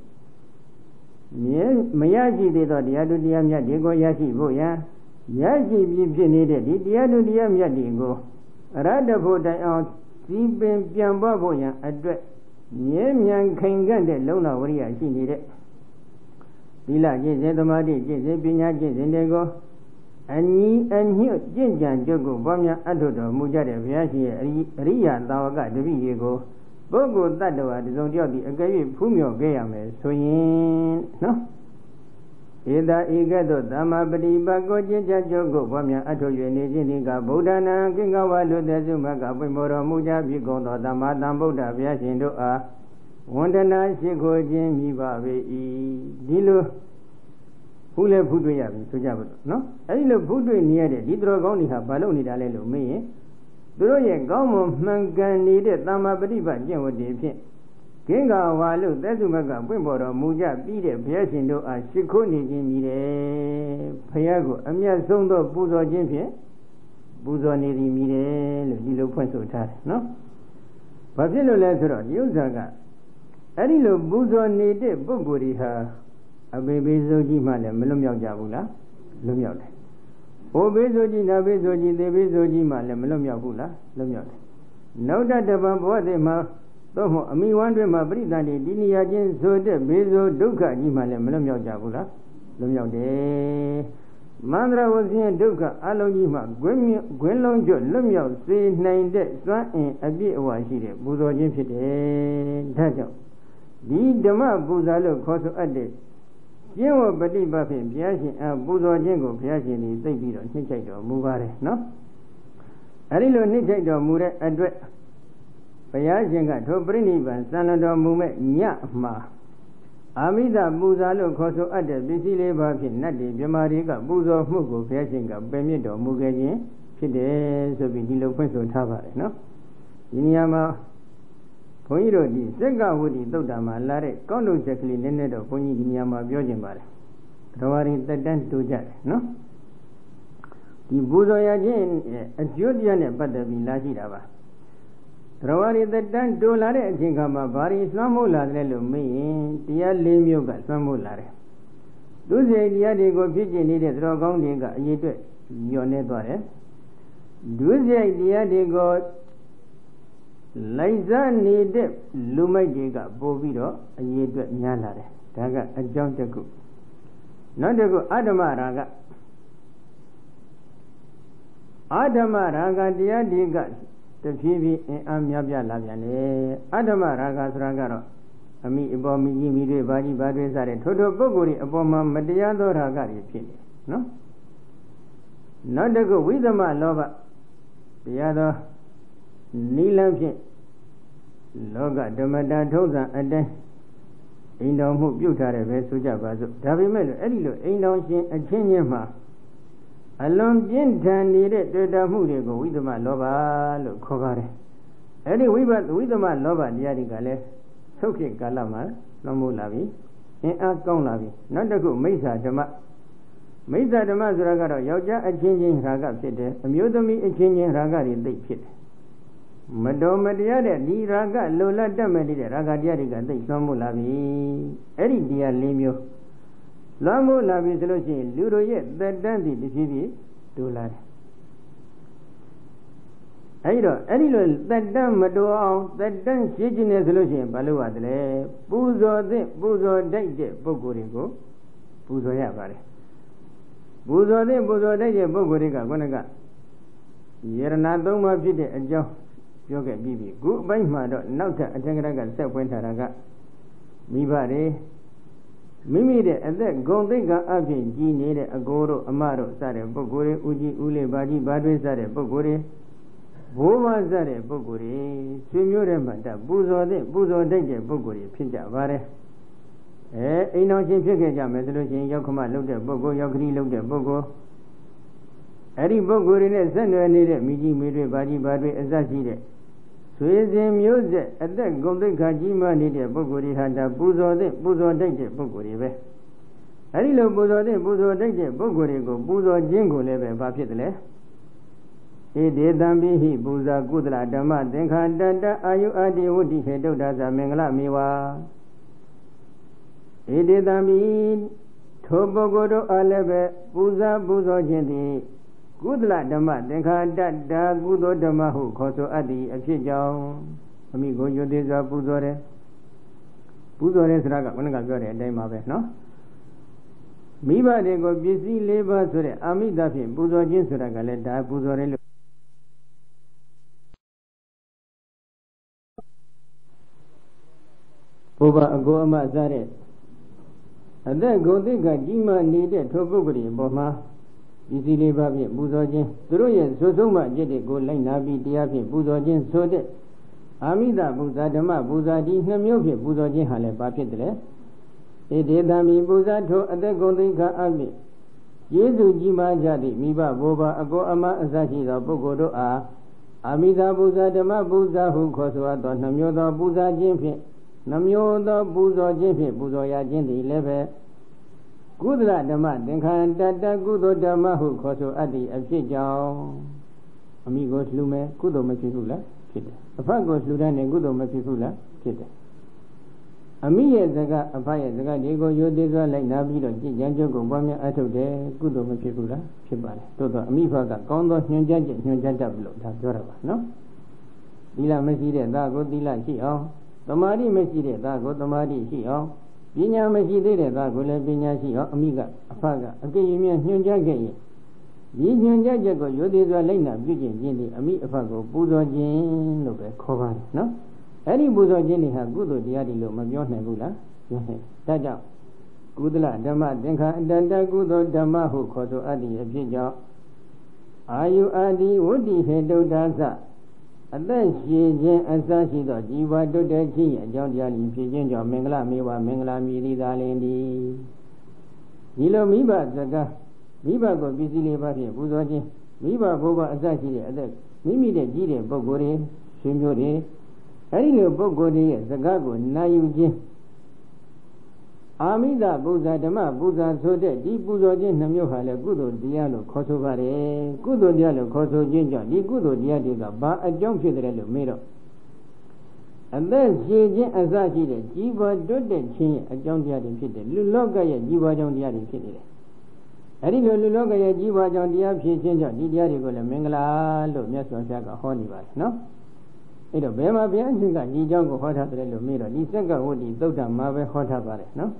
Mayaji de Diadu Diam Yadigo Yashi Boya Yashi be needed Diadu Diam Yadigo Rada Boda out Sibin Piamba Boya address Yemian Kangan de Lona Waria she needed Villa Jezemadi Jezepina Jezendego and here Jinjan Jogo Bamia Adodo Mujade Viashi Ria Tawaga de Vigo Bogo Dadova the Zodiac again Pumio Gayame Swing no Ida Igado Dama Badi Bago Jinja Jogo Bamia Atoyo Nijinika Bodana Kingawa Ludazumaga Wimoro Muja Bigondo Dama Damboda Viashindo A Wandana Shiko Jimmy Babi Dilo Hule Puduya, Sujab, no? I love Pudu near the Didrogoni have Baloni Dalelo me. Droye Gomo Mangan needed Dama Badiba Jemo de Kinga Walu, Dazumaga, Wimboro, Muja, Bide, Piasindo, and Shikoni Jimmy, Payago, Amia Zondo, Buzo Jimmy, Buzo Nidi Mide, Lilo Ponso Tat, no? Pasilo Lazaro, Yuzaga. Adilo Buzo needed Buguriha. A baby Zoji Male, Melumia Javula, Lumia. O Bezoji, Nabezoji, the Bezoji Male, Melumia Bula, Lumia. No doubt about what they ma, Tomo, me wonder my breed and the Diniajin, so the Bezo Duka, Jimale, Melumia Javula, Lumia de Mandra was in Duka, Alojima, Gwendon Jo, Lumia, say 9 days, and a bit was she, Buzo Jimfit, Tajo. The Dama Buzalo Coso Ade. You but the Buffy, Piashi, and Buzo Jingo, Piashi, they beat on Nichado, Muvare, no? Arilo Nichado, Mure, Adre Payashinga, Tobrini, and Sanado Mume, Nyama Amida Buzalo Coso Ade, Bisile Buffy, Nadi, Jamarica, Buzo Mugo, Piashinga, Bemido, Mugaji, Fide, so be Dilo Peso Tavare, no? Inyama. Poiro di Sega Woody Dodama Lare, Kondo Jacqueline Nenedo, Pony Yama Biojimare. Trawari the dent to Jack, no? The Buzoyajin, a Julian, but the Villagirava. Trawari the dent to Lare, Jingama, Bari, Samula, Lelumi, Tia Limioga, Samulare. Do they go pigeon needed Rogon Diga, Yet, your network? Do they go Liza needed Lumajiga, Bovido, a year to Nalare, Taga, a Jontaku. Not a good Adamaraga. Adamaraga, dear digas, the Phoebe and Amyabia Laviane, Adamaraga Ragaro. A me about me, body, badges are a total boguri upon my Mediado Ragari pin. No? Not a good with my lover. The other. Nilampi Loga Domada Toza and then ain't no more beautiful Vesujabazo. Davimel, Elio, ain't no a Chinyama. Along Jintan needed to the Mudigo with my lover, look cover. Eddie Weaver with my lover, Diadigale, Soki Galama, no more lavi, and Akon lavi, not the good Mesa Dama. Mesa Dama Ragaro, Yoja, a changing Raga pit, amuse me a changing Raga in the pit. Madomadia, di Raga, Lola Damadi, Raga Diadiga, the Samulavi, Eddie Dia Limio. Lamu Lavi Solution, Ludo yet, that dandy, the TV, do lie. Aido, Anilo, that damn Mado, that dance Shijin solution, Baluadle, Buzo de Buzo Deje, Bogurigo, Buzo Yabari. Buzo de Buzo Deje, Boguriga, Gonaga. Yerna Doma Pide a Joe Yoga Bibi. Good by my dog, not a Tangaga step went Taraga. Mibare Mimi and then Gondega Abi, Gini, Agoro, Amaro, Sare, Bogore, Uji, Ule, Badi, Badwe, Sare, Bogore, Boma Sare, Bogore, Simure Mata, Buzo Denge, Bogore, Pinja Vare. In our Jim Methodology, Yakoma looked at Bogo, Yakri looked at Bogo. Eri Bogore, Sender needed, Miji, Miri, Badi, Badwe, Azazide. Swayze music at the Golden Kajima needed Bogori had a Buzo Denge, Bogori. Arilo Buzo Denge, Bogorigo, Buzo Jingo Leve, Bapitele. He did dambi, he Buza Gudra, Dama, Denka, Dada, Ayu Adi, Woody, Hedodaza, Mengla Miwa. He did dambi, Tobogodo Aleve, Buzo Jendi. Good lad, the mat, then can't that good old Damahu, Coso Adi, a Chijo. Amigo, you deserve Buzore. Buzore Raga, when I got a dame of it, no? Miba de go busy labor, so the Amida, Buzo Jinsuraga, let that Buzore. Over a go Mazare. And then go dig a Jima needed Tobogri, Boma. Easily Babi, Buzojin, Druyan, Sozuma, Jedi, go like Nabi, Diapi, Buzojin, Sode, Amida, Buzadama, Buzadi, Namiopi, Buzojin, Hale, Bapidre, Edami, Buzato, and the Gondika Ami, Yezu Jima Jadi, Miba, Boba, Ago Ama, Azashi, Bogodo, Amida, Buzadama, Buzahu, Kosoa, Namioda, Buzajin, Namioda, Buzojin, Buzoya, Jendi, Leve. Good lad, the man, then can't that good Damahu, Coso Adi, a Chijo. Amigos Lume, Kudo Machifula, Kid. A Pagos Ludan and Gudo Machifula, Kid. Amia Zaga, a Paya Zaga, Diego, Yodeza, like Nabido, Janjo, Gomia, Atode, Gudo Machifula, Chibal. Toto Amifaga, Kondo, Nunjanja, Nunjanja, Jorava, no? Dila Meside, Dago, Dila, Shio. Tomari Meside, Dago, Tomari, Shio. Pinya Meside, Gule, Pinya, Amiga, Afaga, a gay Nunjagay. Nunjago, Yodeza, Lena, Bujin, Jenny, Ami Afago, Buzo Jin, Lobe, Kovan, no? Any Buzo Jenny have good or the Adilo, Mabion Nebula, Taja, Gudla, Dama, Denka, Danda, good or Damahu, Koto Adi, a Jijo. Are you Adi, Woody, Hedo Daza? And then she Asashi, the Jiva do the G, and John Yali, Pigeon, Mengla, Miwa, Mengla, Miri, Dalendi. Hilo Miba, Zaga, Miba go busy labor here, Buzoji, Miba Boba Asashi, Mimi the Gide, Bogore, Shimore, Harino Bogore, Zagago, Nayuji. Amida, Buza, Dama, Buza, so that deep Buzoji, Namuhala, Gudo, Diallo, Kosovare, Gudo Diallo, Koso Ginger, the Gudo Diadiga, Ba, a jump to the Miro. And then she Asashi, Jiva, Dode, Chin, a John Diadi Pit, Luloga, Jiva, John Diadi Pit. Harino Luloga, Jiva, John Diadi, Ginger, Diadigo, Mengala, Lomias, Saga, Honeybar, no? It a Bema Bianca, Jijango, Hot Up the Lumira, Nisanga, Woody, Dota Mave, Hot Up, no?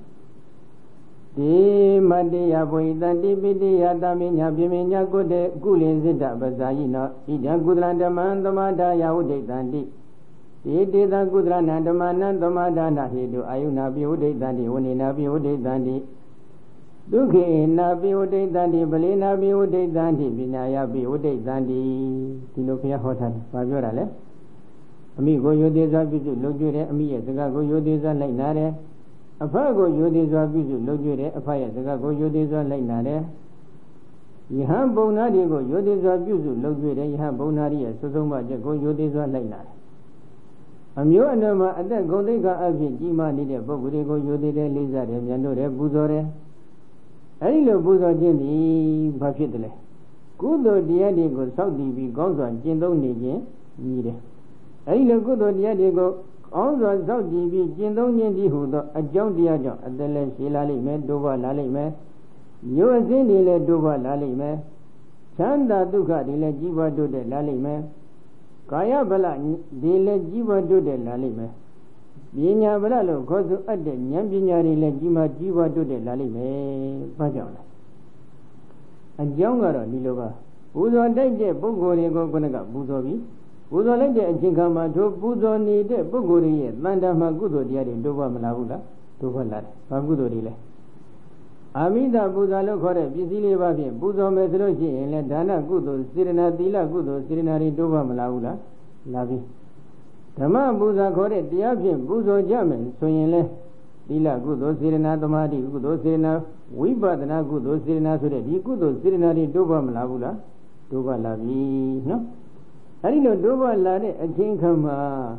The Madia Boydan, Dibidi, Adaminia, Biminia, Good, Gulin Zida, Bazayina, Ida Gudranda Man, the Mada, Yaude, Dandi. The Dida Gudran and the Man and the Madana, Hidu, Ayuna, Biode, Dandi, Unina, Biode, Dandi. Duke, Nabiode, Dandi, Belina, Biode, Dandi, Vinaya, Biode, Dandi, Tilopia Hotan, Favorale. Amigo Yodeza Bizu, Logure, Amia, the Gago Yodeza, like Nare. A Fago Yodeza Bizu, Logure, a fire, the Gago Yodeza, like Nare. You have Bonadigo, Yodeza Bizu, Logure, you have Bonaria, Sosoma, Jago Yodeza, like Nare. Amio and Nama, and then Gondega Abi, Jima, Nida, Bogurigo, Yodeza, Liza, Yanore, Buzore. Arilo Buzo Jenny, Bafidle. Good or the Adigo, Saudi, be Gonzo, Jindo Niji, Nide. Arilo good or the Adigo. Also, Saudi, Jindonian Hudo, a John Diajo, at the Lali me, Dova Lali me, you are Zini Dova Lali me, Chanda Duka, the Legiva do de Lali me, Kaya Bala, the Legiva do de Lali me, Binya Balalo, Kozu at the Yambinyari Legima Jiva do de Lali me, Pajana. And younger Nilova, ဇော်တိုက်တဲ့ပုဂ္ဂိုလ်တွေကိုခုနကပူဇော်ပြီးပူဇော်လိုက်တဲ့အချိန်ခါမှာတို့ပူဇော်နေတဲ့ပုဂ္ဂိုလ်ရဲ့တန်တမှာကုသိုလ်တရားတွေတိုးပွားမလာဘူးလားတိုးပွားလာတယ်။ဘာကုသိုလ်တွေလဲအာမိတပူဇာလို့ခေါ်တဲ့ပစ္စည်းလေးပါဖြင့်ပူဇော်မယ်ဆိုလို့ရှိရင်လည်းဒါနကုသိုလ်စေတနာသီလကုသိုလ်စေတနာတွေတိုးပွားမလာဘူးလားလာပြီဓမ္မပူဇာခေါ်တဲ့တရားဖြင့်ပူဇော်ကြမယ်ဆိုရင်လည်းသီလကုသိုလ်စေတနာသမာဓိကုသိုလ်စေတနာဝိပဿနာကုသိုလ်စေတနာဆိုတဲ့ဒီကုသိုလ်စေတနာတွေတိုးပွားမလာဘူးလားတိုးပွားလာပြီနော်အဲဒီလိုတိုးပွားလာတဲ့အချိန်ခါမှာ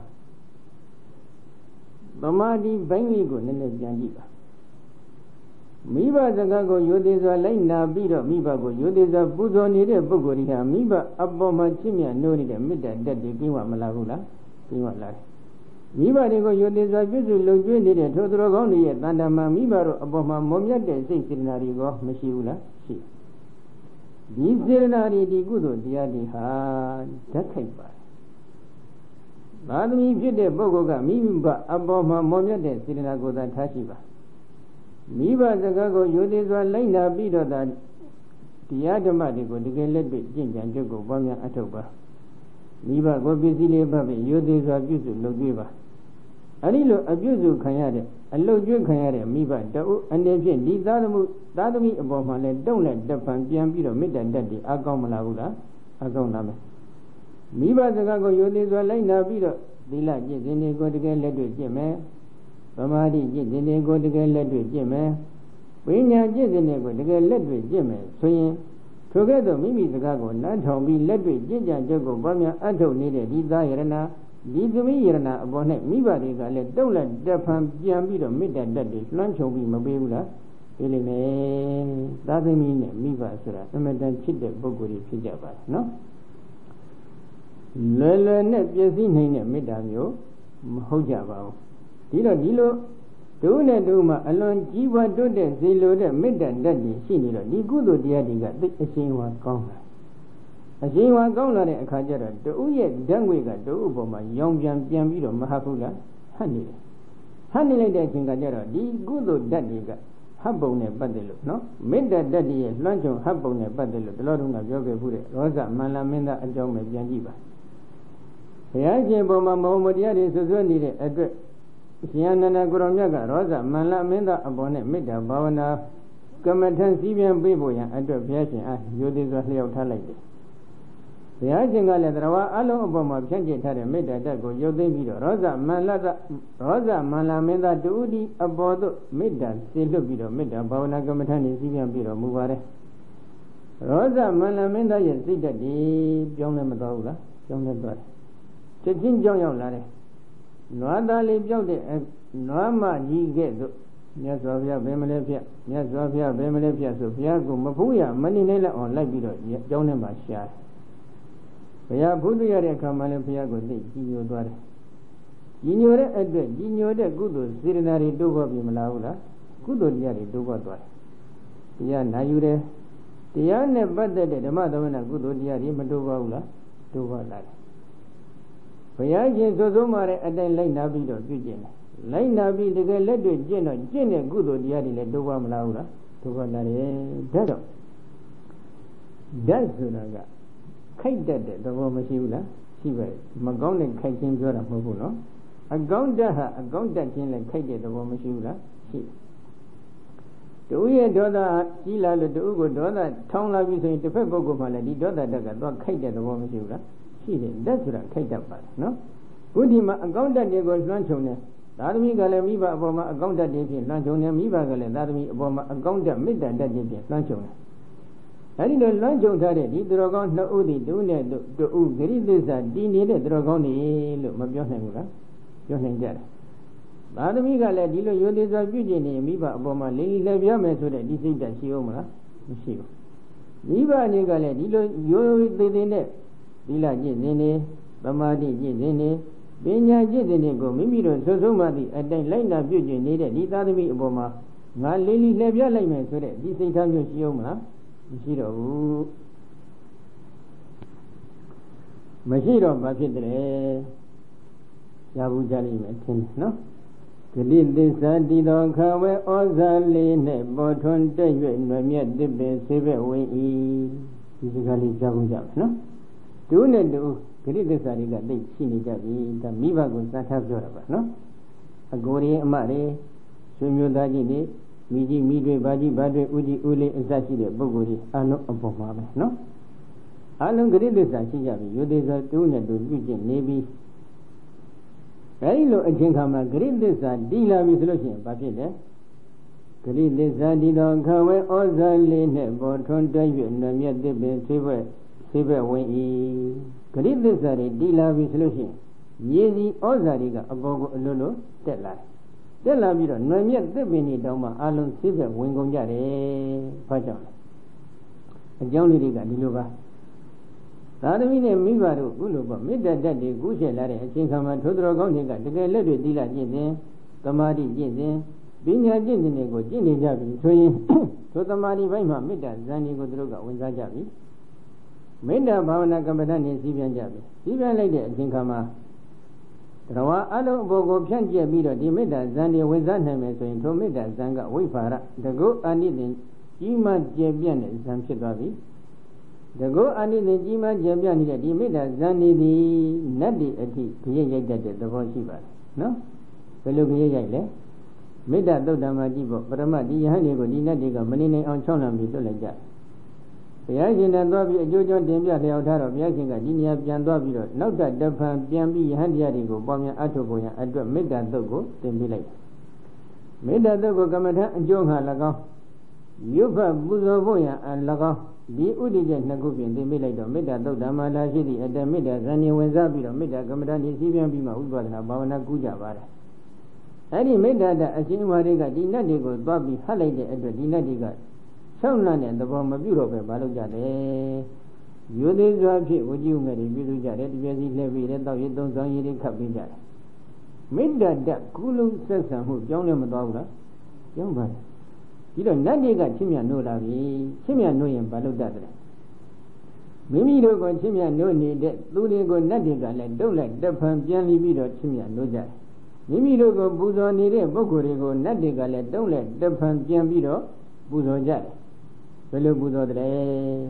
သမာဓိဘိုင်းလေးကိုနည်းနည်းပြန်ကြည့်ပါမိဘစကားကိုယုသေးစွာလိုက်နာပြီးတော့မိဘကိုယုသေးစွာပူဇော်နေတဲ့ပုဂ္ဂိုလ်တွေကမိဘအပေါ်မှာချစ်မြတ်နိုးနေတဲ့မေတ္တာတက်တွေပြီးမှမလာဘူးလားပြီးမှလာတယ်မိဘတွေကိုယုသေးစွာပြုစုလုပ်ကျွေးနေတဲ့ထိုသူတော်ကောင်းတွေရဲ့တန်တမာမိဘတို့အပေါ်မှာမုံမြတ်တဲ့စိတ်စေတနာတွေကမရှိဘူးလားရှိဒီစေတနာတွေဒီကုသိုလ်တရားတွေဟာဓာတ်ခိုက်ပါတယ်သာသမီဖြစ်တဲ့ပုဂ္ဂိုလ်ကမိဘအပေါ်မှာမုံမြတ်တဲ့စေတနာကိုသာထားရှိပါမိဘစကားကိုယုသေးစွာလိုက်နာပြီးတော့တရားဓမ္မတွေကိုတကယ်လက်တွေ့ကျင့်ကြံကြုတ်ကိုပွားများအထောက်ပါမိဘကိုပစ္စည်းလေးပတ်ပြီးယုသေးစွာပြုစုလုပ်ကြွေးပါအဲဒီလိုအပြုစုခံရတဲ့အလုပ်ကျွေးခံရတဲ့မိဘတအုပ်အနေဖြင့်ဒီသားသမီးအပေါ်မှာလည်းတုံ့လက်တပံပြန်ပြီးတော့မေတ္တာတက်တွေအကောင်းမလားဘူးလားအကောင်းလာမယ်မိဘစကားကိုယုသေးစွာလိုက်နာပြီးတော့သီလကျင့်စဉ်တွေကိုတကယ်လက်တွေ့ကျင့်မယ်သမာဓိကျင့်စဉ်တွေကိုတကယ်လက်တွေ့ကျင့်မယ်ဝိညာဉ်ကျင့်စဉ်တွေကိုတကယ်လက်တွေ့ကျင့်မယ်ဆိုရင်ထိုကဲ့သို့မိမိစကားကိုနားထောင်ပြီးလက်တွေ့ကျင့်ကြံကြုတ်ကိုပွားများအထုတ်နေတဲ့ဒီသားယရဏဒီသမီးယရဏအပေါ်၌မိဘတွေကလည်းတုံ့လက်တက်ဖန်ပြန်ပြီးတော့မေတ္တာတက်တွေလွှမ်းခြုံပြီးမပေးဘူးလားပေးလိမ့်မယ်သားသမီးနဲ့မိဘဆိုတာအမှန်တန်ချစ်တဲ့ပုဂ္ဂိုလ်တွေဖြစ်ကြပါတယ်နော်လွယ်လွယ်နဲ့ပြည့်စည်နိုင်တဲ့မေတ္တာမျိုးမဟုတ်ကြပါဘူးဒီလိုဒုနဲ့ဒုမှာအလွန်ကြီးပွားတိုးတဲ့ဇေလိုတဲ့မေတ္တာဓာတ်တွေရှိနေတော့ဒီကုသိုလ်တရားတွေကသိအရှင်ဝါကောင်းလာအရှင်ဝါကောင်းလာတဲ့အခါကျတော့တူရဲ့ဓာတ်ငွေကတူအပေါ်မှာရောင်ပြန်ပြီးတော့မဟဘူးလားဟတ်နေတယ်ဟတ်နေလိုက်တဲ့အချိန်ကကျတော့ဒီကုသိုလ်ဓာတ်တွေကဟတ်ပုံနဲ့ပတ်သက်လို့နော်မေတ္တာဓာတ်တွေရဲ့လွှမ်းခြုံဟတ်ပုံနဲ့ပတ်သက်လို့ဒီလိုတုန်းကပြောခဲ့ဘူးတဲ့ရောဇမန္လမင်းသားအကြောင်းပဲပြန်ကြည့်ပါဘုရားရှင်ပေါ်မှာမဟုတ်မတရားတွေဆွဆွဲနေတဲ့အတွက်ရှင်အနန္ဒကိုရောမြတ်ကရောဇမန္လမင်းသားအပေါ်နဲ့မေတ္တာဘာဝနာကမ္မထံစည်းပြန်ပေးဖို့ရန်အတွက်ဘုရားရှင်အားယုသေးစွာလျှောက်ထားလိုက်တယ်ဘုရားရှင်ကလည်းတရားအလုံးအပေါ်မှာဖြန့်ကျက်ထားတဲ့မေတ္တာဓာတ်ကိုရုပ်သိမ်းပြီးတော့ရောဇမန္လမင်းသားတူဒီအပေါ်သို့မေတ္တာစေလွတ်ပြီးတော့မေတ္တာဘာဝနာကမ္မထံနေစည်းပြန်ပြီးတော့မူပါတယ်ရောဇမန္လမင်းသားရဲ့စိတ်ဓာတ်ဒီပြောင်းလဲမသွားဘူးလားပြောင်းလဲသွားတယ်ချက်ချင်းကြောက်ရောက်လာတယ်နွားသားလေးပြောက်တဲ့နွားမကြီးကဲ့သို့မြတ်စွာဘုရားဘယ်မလဲဖြတ်မြတ်စွာဘုရားဘယ်မလဲဖြတ်ဆိုဘုရားကိုမဖူးရမနေနဲ့လည်းအောင်လိုက်ပြီးတော့ကြောင်းထဲမှာရှာတယ်ဘုရားဘုဒ္ဓရတဲ့အခါမှာလည်းဘုရားကိုသိကြီးညိုသွားတယ်ကြီးညိုတဲ့အတွက်ကြီးညိုတဲ့ကုသိုလ်စေတနာတွေတိုးပေါ်ပြီမလားဘူးလားကုသိုလ်တရားတွေတိုးပေါ်သွားတယ်တရားနာယူတယ်တရားနဲ့ပတ်သက်တဲ့ဓမ္မသမဏကုသိုလ်တရားတွေမတိုးပေါ်ဘူးလားတိုးပေါ်လာတယ်ဘုရားရှင်သို့ဆုံးမှာတဲ့အတိုင်းလိုက်နာပြီးတော့ပြုကျင့်တယ်လိုက်နာပြီးတကယ်လက်တွေ့ကျင့်တော့ကျင့်တဲ့ကုသိုလ်တရားတွေလည်းတိုးပွားမလားဘူးလားတိုးပွားလာတယ်ဒါတော့ဓာတ်ဆိုတာကခိုက်တတ်တဲ့သဘောမရှိဘူးလားရှိပါမကောင်းတဲ့ခိုက်ခြင်းပြောတာမဟုတ်ဘူးနော်အကောင်းတတ်ဟာအကောင်းတတ်ခြင်းလည်းခိုက်တဲ့သဘောမရှိဘူးလားရှိတူရဲ့ဒေါသကြီးလာလို့တူကိုဒေါသထောင်းလာပြီဆိုရင်တစ်ဖက်ပုဂ္ဂိုလ်မှလည်းဒီဒေါသတက်ကသွားခိုက်တဲ့သဘောမရှိဘူးလားရှိတယ်ဓာတ်ဆိုတာခိုက်တတ်ပါတယ်နော်ဘုဒ္ဓမှာအကောင့်တက်တွေကိုလွှမ်းခြုံတယ်သာသမီကလည်းမိဘအပေါ်မှာအကောင့်တက်တွေဖြင့်လွှမ်းခြုံတယ်မိဘကလည်းသာသမီအပေါ်မှာအကောင့်တက်မေတ္တာတက်တွေဖြင့်လွှမ်းခြုံတယ်အဲဒီလိုလွှမ်းခြုံထားတဲ့ဒီသူတော်ကောင်းနှစ်ဦးဒီတူနဲ့တူဂရိသစ္စာတည်နေတဲ့သူတော်ကောင်းတွေလို့မပြောနိုင်ဘူးလားပြောနိုင်ကြတယ်သာသမီကလည်းဒီလိုယုံသေးစွာပြုကျင့်နေမိဘအပေါ်မှာလေးလေးလည်းပြမယ်ဆိုတဲ့ဒီစိတ်ဓာတ်ရှိအောင်မလားမရှိဘူးမိဘအနေကလည်းဒီလိုယုံသေးသေးနဲ့သီလကျင့်စဉ်နေသမာဓိကျင့်စဉ်နေပညာကျင့်စဉ်တွေကိုမိမိတို့ဆုံးမသည့်အတိုင်းလိုက်နာပြုကျင့်နေတဲ့ဒီသာသမီအပေါ်မှာငါလေးလေးလှည့်ပြလိုက်မယ်ဆိုတဲ့ဒီစိတ်ထားမျိုးရှိအောင်မလားမရှိတော့ဘူးမရှိတော့ဘာဖြစ်တယ်ရဘူးကြလိမ့်မယ်ထင်တယ်နော်ဂတိသစ္စာတည်သောခဝဲဩဇာလေးနဲ့ပေါ်ထွန်းတက်၍နွယ်မြတ်တစ်ပင်ဆေးဘက်ဝင်၏ဒီစကားလေးကြားဖို့ကြမယ်နော်တူနဲ့တူဂရိသစ္စာတွေကသိရှိနေကြပြီဒါမိဘကိုစမ်းထားပြောတာပါနော်အကိုရီအမတွေဆွေမျိုးသားကြီးတွေမိကြီးမိတွေဘာကြီးဘာတွေဦးကြီးဦးလေးအစရှိတဲ့ပုဂ္ဂိုလ်ကြီးအလုံးအပေါ်မှာပဲနော်အလုံးဂရိသစ္စာရှိကြပြီယုသေးစွာတူနဲ့တူပြုကျင့်နေပြီအဲဒီလိုအချင်းခါမှာဂရိသစ္စာတည်လာပြီဆိုလို့ရှိရင်ဘာဖြစ်လဲဂရိသစ္စာတည်တော်ခဝဲဩဇာလေးနဲ့ပေါ်ထွန်းတွဲ၍နမြတ်သစ်ပင်ဆေးဘက်ဝင်၏ဂရိသစ္စာတွေတည်လာပြီဆိုလို့ရှိရင်မြေစီဩဇာတွေကအပေါ်ကိုအလွတ်လွတ်တက်လာပြီးတော့နမြတ်သစ်ပင်တွေတောင်းမှအလုံးဆေးဘက်ဝင်ကုန်ကြတယ်ဘာကြောင့်လဲအကြောင်းလေးတွေကဒီလိုပါသာသမီနဲ့မိဘတို့ကုလိုပေါ့မေတ္တာဓာတ်တွေကူးချက်လာတဲ့အချိန်ခါမှာထိုတော်ကောင်းတွေကတကယ်လက်တွေသီလကျင့်စဉ်သမာဓိကျင့်စဉ်ပညာကျင့်စဉ်တွေကိုကျင့်နေကြပြီဆိုရင်ထိုသမာဓိဘက်မှာမေတ္တာဇန်တွေကိုသူတို့ကဝင်စားကြပြီမေတ္တာဘာဝနာကမ္မဋ္ဌာန်းနဲ့စီးပြန်ကြပြီစီးပြန်လိုက်တဲ့အချိန်ခါမှာတရားဝအလုံးအပေါ်ကိုဖြန့်ကျက်ပြီးတော့ဒီမေတ္တာဇန်တွေဝင်စားနိုင်မယ်ဆိုရင်ထိုမေတ္တာဇန်ကဝိဖာရတကုအာနိသင်ကြီးမှကျယ်ပြန့်တဲ့ဇန်ဖြစ်သွားပြီတကုအာနိသင်ကြီးမှကျယ်ပြန့်နေတဲ့ဒီမေတ္တာဇန်တွေဒီနတ်တွေအထိခရစ်ရိုက်တတ်တဲ့သဘောရှိပါတယ်နော်ဘယ်လိုခရစ်ရိုက်လဲမေတ္တာသုတ်တံမှာကြည့်ဖို့ပရမဒီယဟန်တွေကိုဒီနတ်တွေကမနေနိုင်အောင်ချောင်းလံပြီးလွတ်လိုက်ကြဘုရားရှင်တန်သွားပြီးအကျိုးကြောင့်တင်ပြလျောက်ထားတော့ဘုရားရှင်ကဒီနေရာပြန်သွားပြီးတော့နောက်တဖန်ပြန်ပြီးယဟန်တရားတွေကိုပေါများအထုပ်ဖို့ရန်အတွက်မေတ္တာသုတ်ကိုသင်ပေးလိုက်မေတ္တာသုတ်ကိုကမ္မထအကျိုးငှာ၎င်းရွတ်ဖတ်ပူဇော်ဖို့ရန်၎င်းဒီဥဒိကျနှစ်ခုပြင်သင်ပေးလိုက်တော့မေတ္တာသုတ်ဓမ္မလာရှိသည့်အတ္တမေတ္တာဇန်ဉ္ဝင်စားပြီးတော့မေတ္တာကမ္မထနေစည်းပြန်ပြီးမှဥပဒနာဘာဝနာကူးကြပါတယ်အဲ့ဒီမေတ္တာအရှင်ဝါတွေကဒီနတ်တွေကိုသွားပြီးဟတ်လိုက်တဲ့အတွက်ဒီနတ်တွေကဆောင်းလန့်တဲ့သဘောမပြုတော့ပဲမလုပ်ကြတယ်။ရိုသေစွာဖြင့်ဝကြည့်ဦးငယ်တွေပြုလုပ်ကြတယ်။တပြည့်စီလှည့်ပြီးတဲ့တောက်ရည်သုံးဆောင်ရည်တွေခတ်ပေးကြတယ်။မေတ္တာတကုလုံဆက်ဆံမှုကြောင်းလည်းမသွားဘူးလား။ကြောင်းပါတယ်။ဒီတော့နတ်တွေကချစ်မြတ်နိုးလာပြီ။ချစ်မြတ်နိုးရင်ဘာလုပ်တတ်တယ်။မိမိတို့ကချစ်မြတ်နိုးနေတဲ့သူတွေကိုနတ်တွေကလည်းတုံ့လိုက်တဖန်ပြန်လီပြီးတော့ချစ်မြတ်နိုးကြတယ်။မိမိတို့ကပူဇော်နေတဲ့ပုဂ္ဂိုလ်တွေကိုနတ်တွေကလည်းတုံ့လိုက်တဖန်ပြန်ပြီးတော့ပူဇော်ကြတယ်ဘယ်လိုပူဇော်တယ်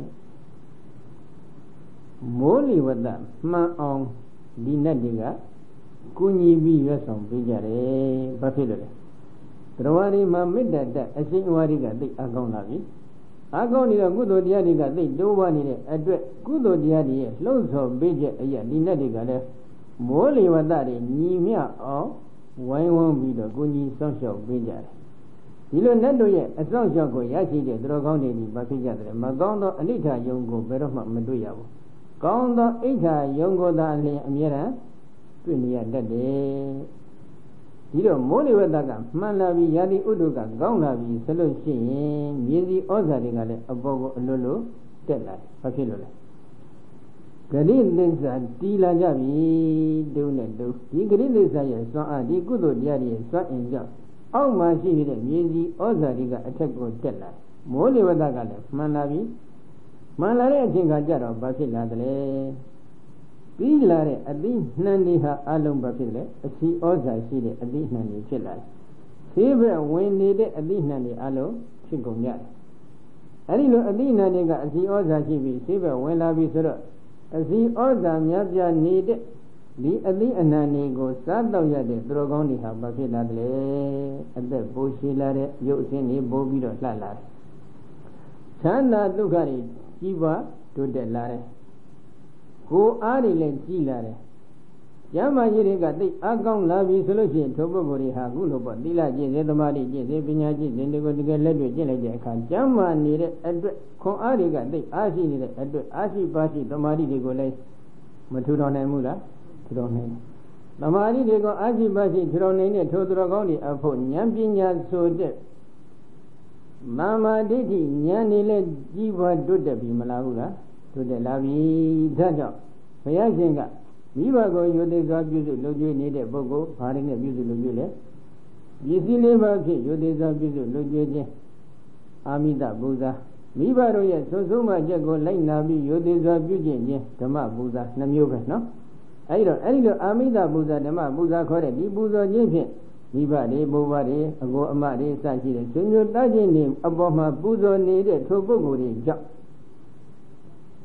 မိုးလေဝတ္တမှန်အောင်ဒီနတ်တွေကကုညီပြီးရွတ်ဆောင်ပေးကြတယ်ဘာဖြစ်လို့လဲတရားဝါဒီမှာမေတ္တာတအရှင်ဝါဒီကသိအကောင်းလာပြီအကောင်းနေတော့ကုသိုလ်တရားတွေကသိတိုးပွားနေတဲ့အတွက်ကုသိုလ်တရားတွေရဲ့လှုပ်ဆော်ပေးချက်အရာဒီနတ်တွေကလည်းမိုးလေဝတ္တတွေညီမျှအောင်ဝိုင်းဝန်းပြီးတော့ကုညီဆောက်ရှောက်ပေးကြတယ်ဒီလိုနတ်တို့ရဲ့အစောင့်အရှောက်ကိုရရှိတဲ့သူတော်ကောင်းတွေဒီဘာဖြစ်ကြတယ်မကောင်းသောအနိဋ္ဌယုံကိုဘယ်တော့မှမတွေ့ရဘူးကောင်းသောအိဋ္ဌယုံကိုသာအလျင်အမြဲတမ်းတွေ့နေရတတ်တယ်ဒီတော့မိုးလေဝသကမှန်လာပြီးယာတိဥဒ္ဒကကောင်းလာပြီဆိုလို့ရှိရင်မြေစီဩဇာတွေကလည်းအပေါ်ကိုအလွတ်လွတ်တက်လာတယ်ဘာဖြစ်လို့လဲဂရိသစ္စာတီးလာကြပြီတုံးနဲ့တုံးဒီဂရိသစ္စာရဲ့စွမ်းအားဒီကုသိုလ်တရားတွေရဲ့စွမ်းအင်ကြောင့်အောက်မှာရှိနေတဲ့မြေစီဩဇာတွေကအထက်ကိုတက်လာမိုးလေဝသကလည်းမှန်လာပြီမှန်လာတဲ့အချိန်ကကြတော့ဘာဖြစ်လာသလဲပြီးလာတဲ့အသီးနှံတွေဟာအလုံးဘာဖြစ်လဲအစီဩဇာရှိတဲ့အသီးနှံတွေဖြစ်လာတယ်ဆေးဘက်ဝင်နေတဲ့အသီးနှံတွေအလုံးဖြစ်ကုန်ကြတယ်အဲဒီလိုအသီးနှံတွေကအစီဩဇာရှိပြီးဆေးဘက်ဝင်လာပြီဆိုတော့အစီဩဇာများပြားနေတဲ့ဒီအသီးအနှံတွေကိုစားတော့ရတဲ့သူတော်ကောင်းတွေဟာဘာဖြစ်လာသလဲအသက်ပိုးရှိလာတဲ့ရုပ်အဆင်းတွေပိုးပြီးတော့လှလာတယ်ချမ်းသာဒုက္ခတွေကြီးပွားတိုးတက်လာတယ်ကိုယ်အားတွေလည်းကြီးလာတယ်ကျမ်းမာရေးတွေကသိအားကောင်းလာပြီဆိုလို့ရှိရင်ထိုပုဂ္ဂိုလ်တွေဟာခုလိုပေါ့သီလကျင့်စေသမာဓိကျင့်စေပညာကျင့်စေဒီကိုတကယ်လက်တွေ့ကျင့်လိုက်တဲ့အခါကျမ်းမာနေတဲ့အတွက်ခွန်အားတွေကသိအားရှိနေတဲ့အတွက်အားရှိပါရှိသမာဓိတွေကိုလည်းမထူထောင်နိုင်ဘူးလားထူထောင်နိုင်တယ်သမာဓိတွေကိုအားရှိပါရှိထူထောင်နိုင်တဲ့ထိုသူတော်ကောင်းတွေအဖို့ဉာဏ်ပညာဆိုတဲ့မာမာဒိဋ္ဌိဉာဏ်နေလဲကြီးပွားတိုးတက်ပြီမလားဘူးလားတိုးတက်လာပြီဒါကြောင့်ဘုရားရှင်ကမိဘကိုယုသိစွာပြုစုလုပ်ကြွေးနေတဲ့ပုဂ္ဂိုလ်ဘာတွေနဲ့ပြုစုလုပ်ကြွေးလဲပစ္စည်းလေးပါးဖြင့်ယုသိစွာပြုစုလုပ်ကြွေးခြင်းအာမိတပူဇာမိဘတို့ရဲ့သုံးဆုံးမချက်ကိုလိုက်နာပြီးယုသိစွာပြုကျင့်ခြင်းဓမ္မပူဇာနှမျိုးပဲနော်အဲဒီလိုအာမိတပူဇာဓမ္မပူဇာခေါ်တဲ့ဒီပူဇော်ခြင်းဖြင့်မိဘတွေဘိုးဘွားတွေအကိုအမတွေစရှိတဲ့ဆွေမျိုးသားချင်းတွေအပေါ်မှာပူဇော်နေတဲ့ထိုပုဂ္ဂိုလ်တွေကြောင့်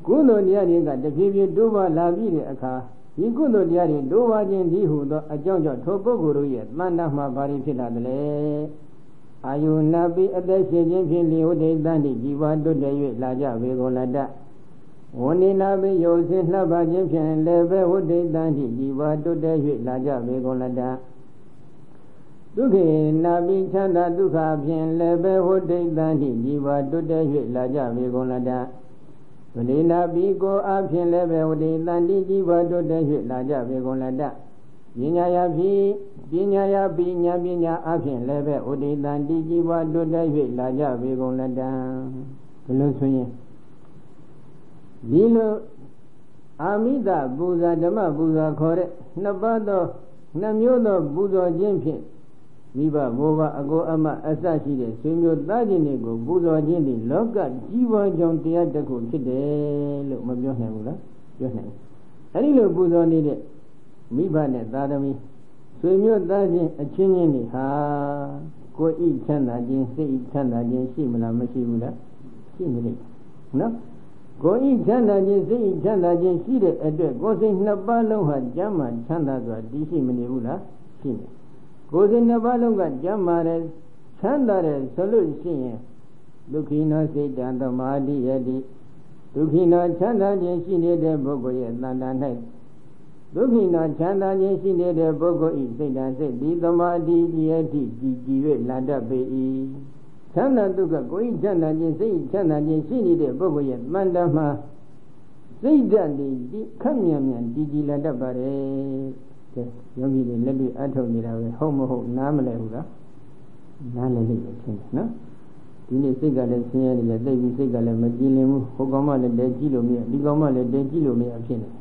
ကုသိုလ်တရားတွေကတဖြည်းဖြည်းတိုးပွားလာပြီးတဲ့အခါဒီကုသိုလ်တရားတွေတိုးပွားခြင်းဒီဟုသောအကြောင်းကြောင့်ထိုပုဂ္ဂိုလ်တို့ရဲ့တဏ္ဍမှာဘာတွေဖြစ်လာသလဲအာယုနာပိအသက်ရှင်ခြင်းဖြင့်လျှို့တေတန်တိជីវတွတ်တည်း၍လာကြဝေကုန်လတ္တဝဏိနာပိယောစင်လှပ်ပါခြင်းဖြင့်လည်းပဲဝဋ္ဌိတန်တိជីវတွတ်တည်း၍လာကြဝေကုန်လတ္တဒုက္ခေနာပိချမ်းသာဒုက္ခဖြင့်လည်းပဲဝဋ္ဌိတန်တိជីវတွတ်တည်း၍လာကြဝေကုန်လတ္တဝဏိနာပိကိုအဖြင့်လည်းပဲဝဋ္ဌိတန်တိជីវတွတ်တည်း၍လာကြဝေကုန်လတ္တပညာယဖြင့်ပညာယပိညာပညာအဖြင့်လည်းပဲဥဒိတံတိជីវတွတ်တည်း၍လာကြပေကုန်လတ္တံဘယ်လိုဆိုရင်ဒီလိုအာမိတပူဇာဓမ္မပူဇာခေါ်တဲ့နှစ်ပါးသောနှစ်မျိုးသောပူဇော်ခြင်းဖြင့်မိဘဘိုးဘအကိုအမအစရှိတဲ့ဆွေမျိုးသားချင်းတွေကိုပူဇော်ခြင်းသည်လောကကြီးပွားကြောင်းတရားတစ်ခုဖြစ်တယ်လို့မပြောနိုင်ဘူးလားပြောနိုင်တယ်အဲဒီလိုပူဇော်နေတဲ့မိဘနဲ့သာသမီဆွေမျိုးသားချင်းအချင်းချင်းတွေဟာကိုယ်ဤချမ်းသာခြင်းစိတ်ဤချမ်းသာခြင်းရှိမလားမရှိဘူးလားရှိနေတယ်နော်ကိုယ်ဤချမ်းသာခြင်းစိတ်ဤချမ်းသာခြင်းရှိတဲ့အတွက်ကိုယ်စိတ်နှစ်ပါးလုံးဟာကျမ်းမာချမ်းသာစွာတည်ရှိမနေဘူးလားရှိနေကိုယ်စိတ်နှစ်ပါးလုံးကကျမ်းမာတယ်ချမ်းသာတယ်ဆိုလို့ရှိရင်ဒုက္ခိနောစိတ်တံသမာဓိယတိဒုက္ခိနောချမ်းသာခြင်းရှိနေတဲ့ပုဂ္ဂိုလ်ရဲ့တဏ္ဍာ၌ဒုက္ခိနောချမ်းသာခြင်းရှိနေတဲ့ပုဂ္ဂိုလ်ဤစိတ်ဓာတ်စိတ်ဒီသမာဓိယတိကြည်ကြည်၍လာတတ်ပေ၏ချမ်းသာဒုက္ခကိုယ်ဤချမ်းသာခြင်းစိတ်ချမ်းသာခြင်းရှိနေတဲ့ပုဂ္ဂိုလ်ရဲ့တဏ္ဍာမှာစိတ်ဓာတ်ဒီခက်မြန်မြန်ကြည်ကြည်လာတတ်ပါတယ်ကဲယောဂီတွေလက်တွေ့အထုတ်နေတာပဲဟုတ်မဟုတ်နားမလဲဘူးလားနားလည်လိမ့်မယ်ထင်တယ်နော်ဒီနေ့စိတ်ကလည်းဆင်းရဲနေတယ်သိပြီးစိတ်ကလည်းမကြည်လင်ဘူးဟိုကောင်မှလည်းတဲကြည့်လို့မရဒီကောင်မှလည်းတဲကြည့်လို့မရဖြစ်နေ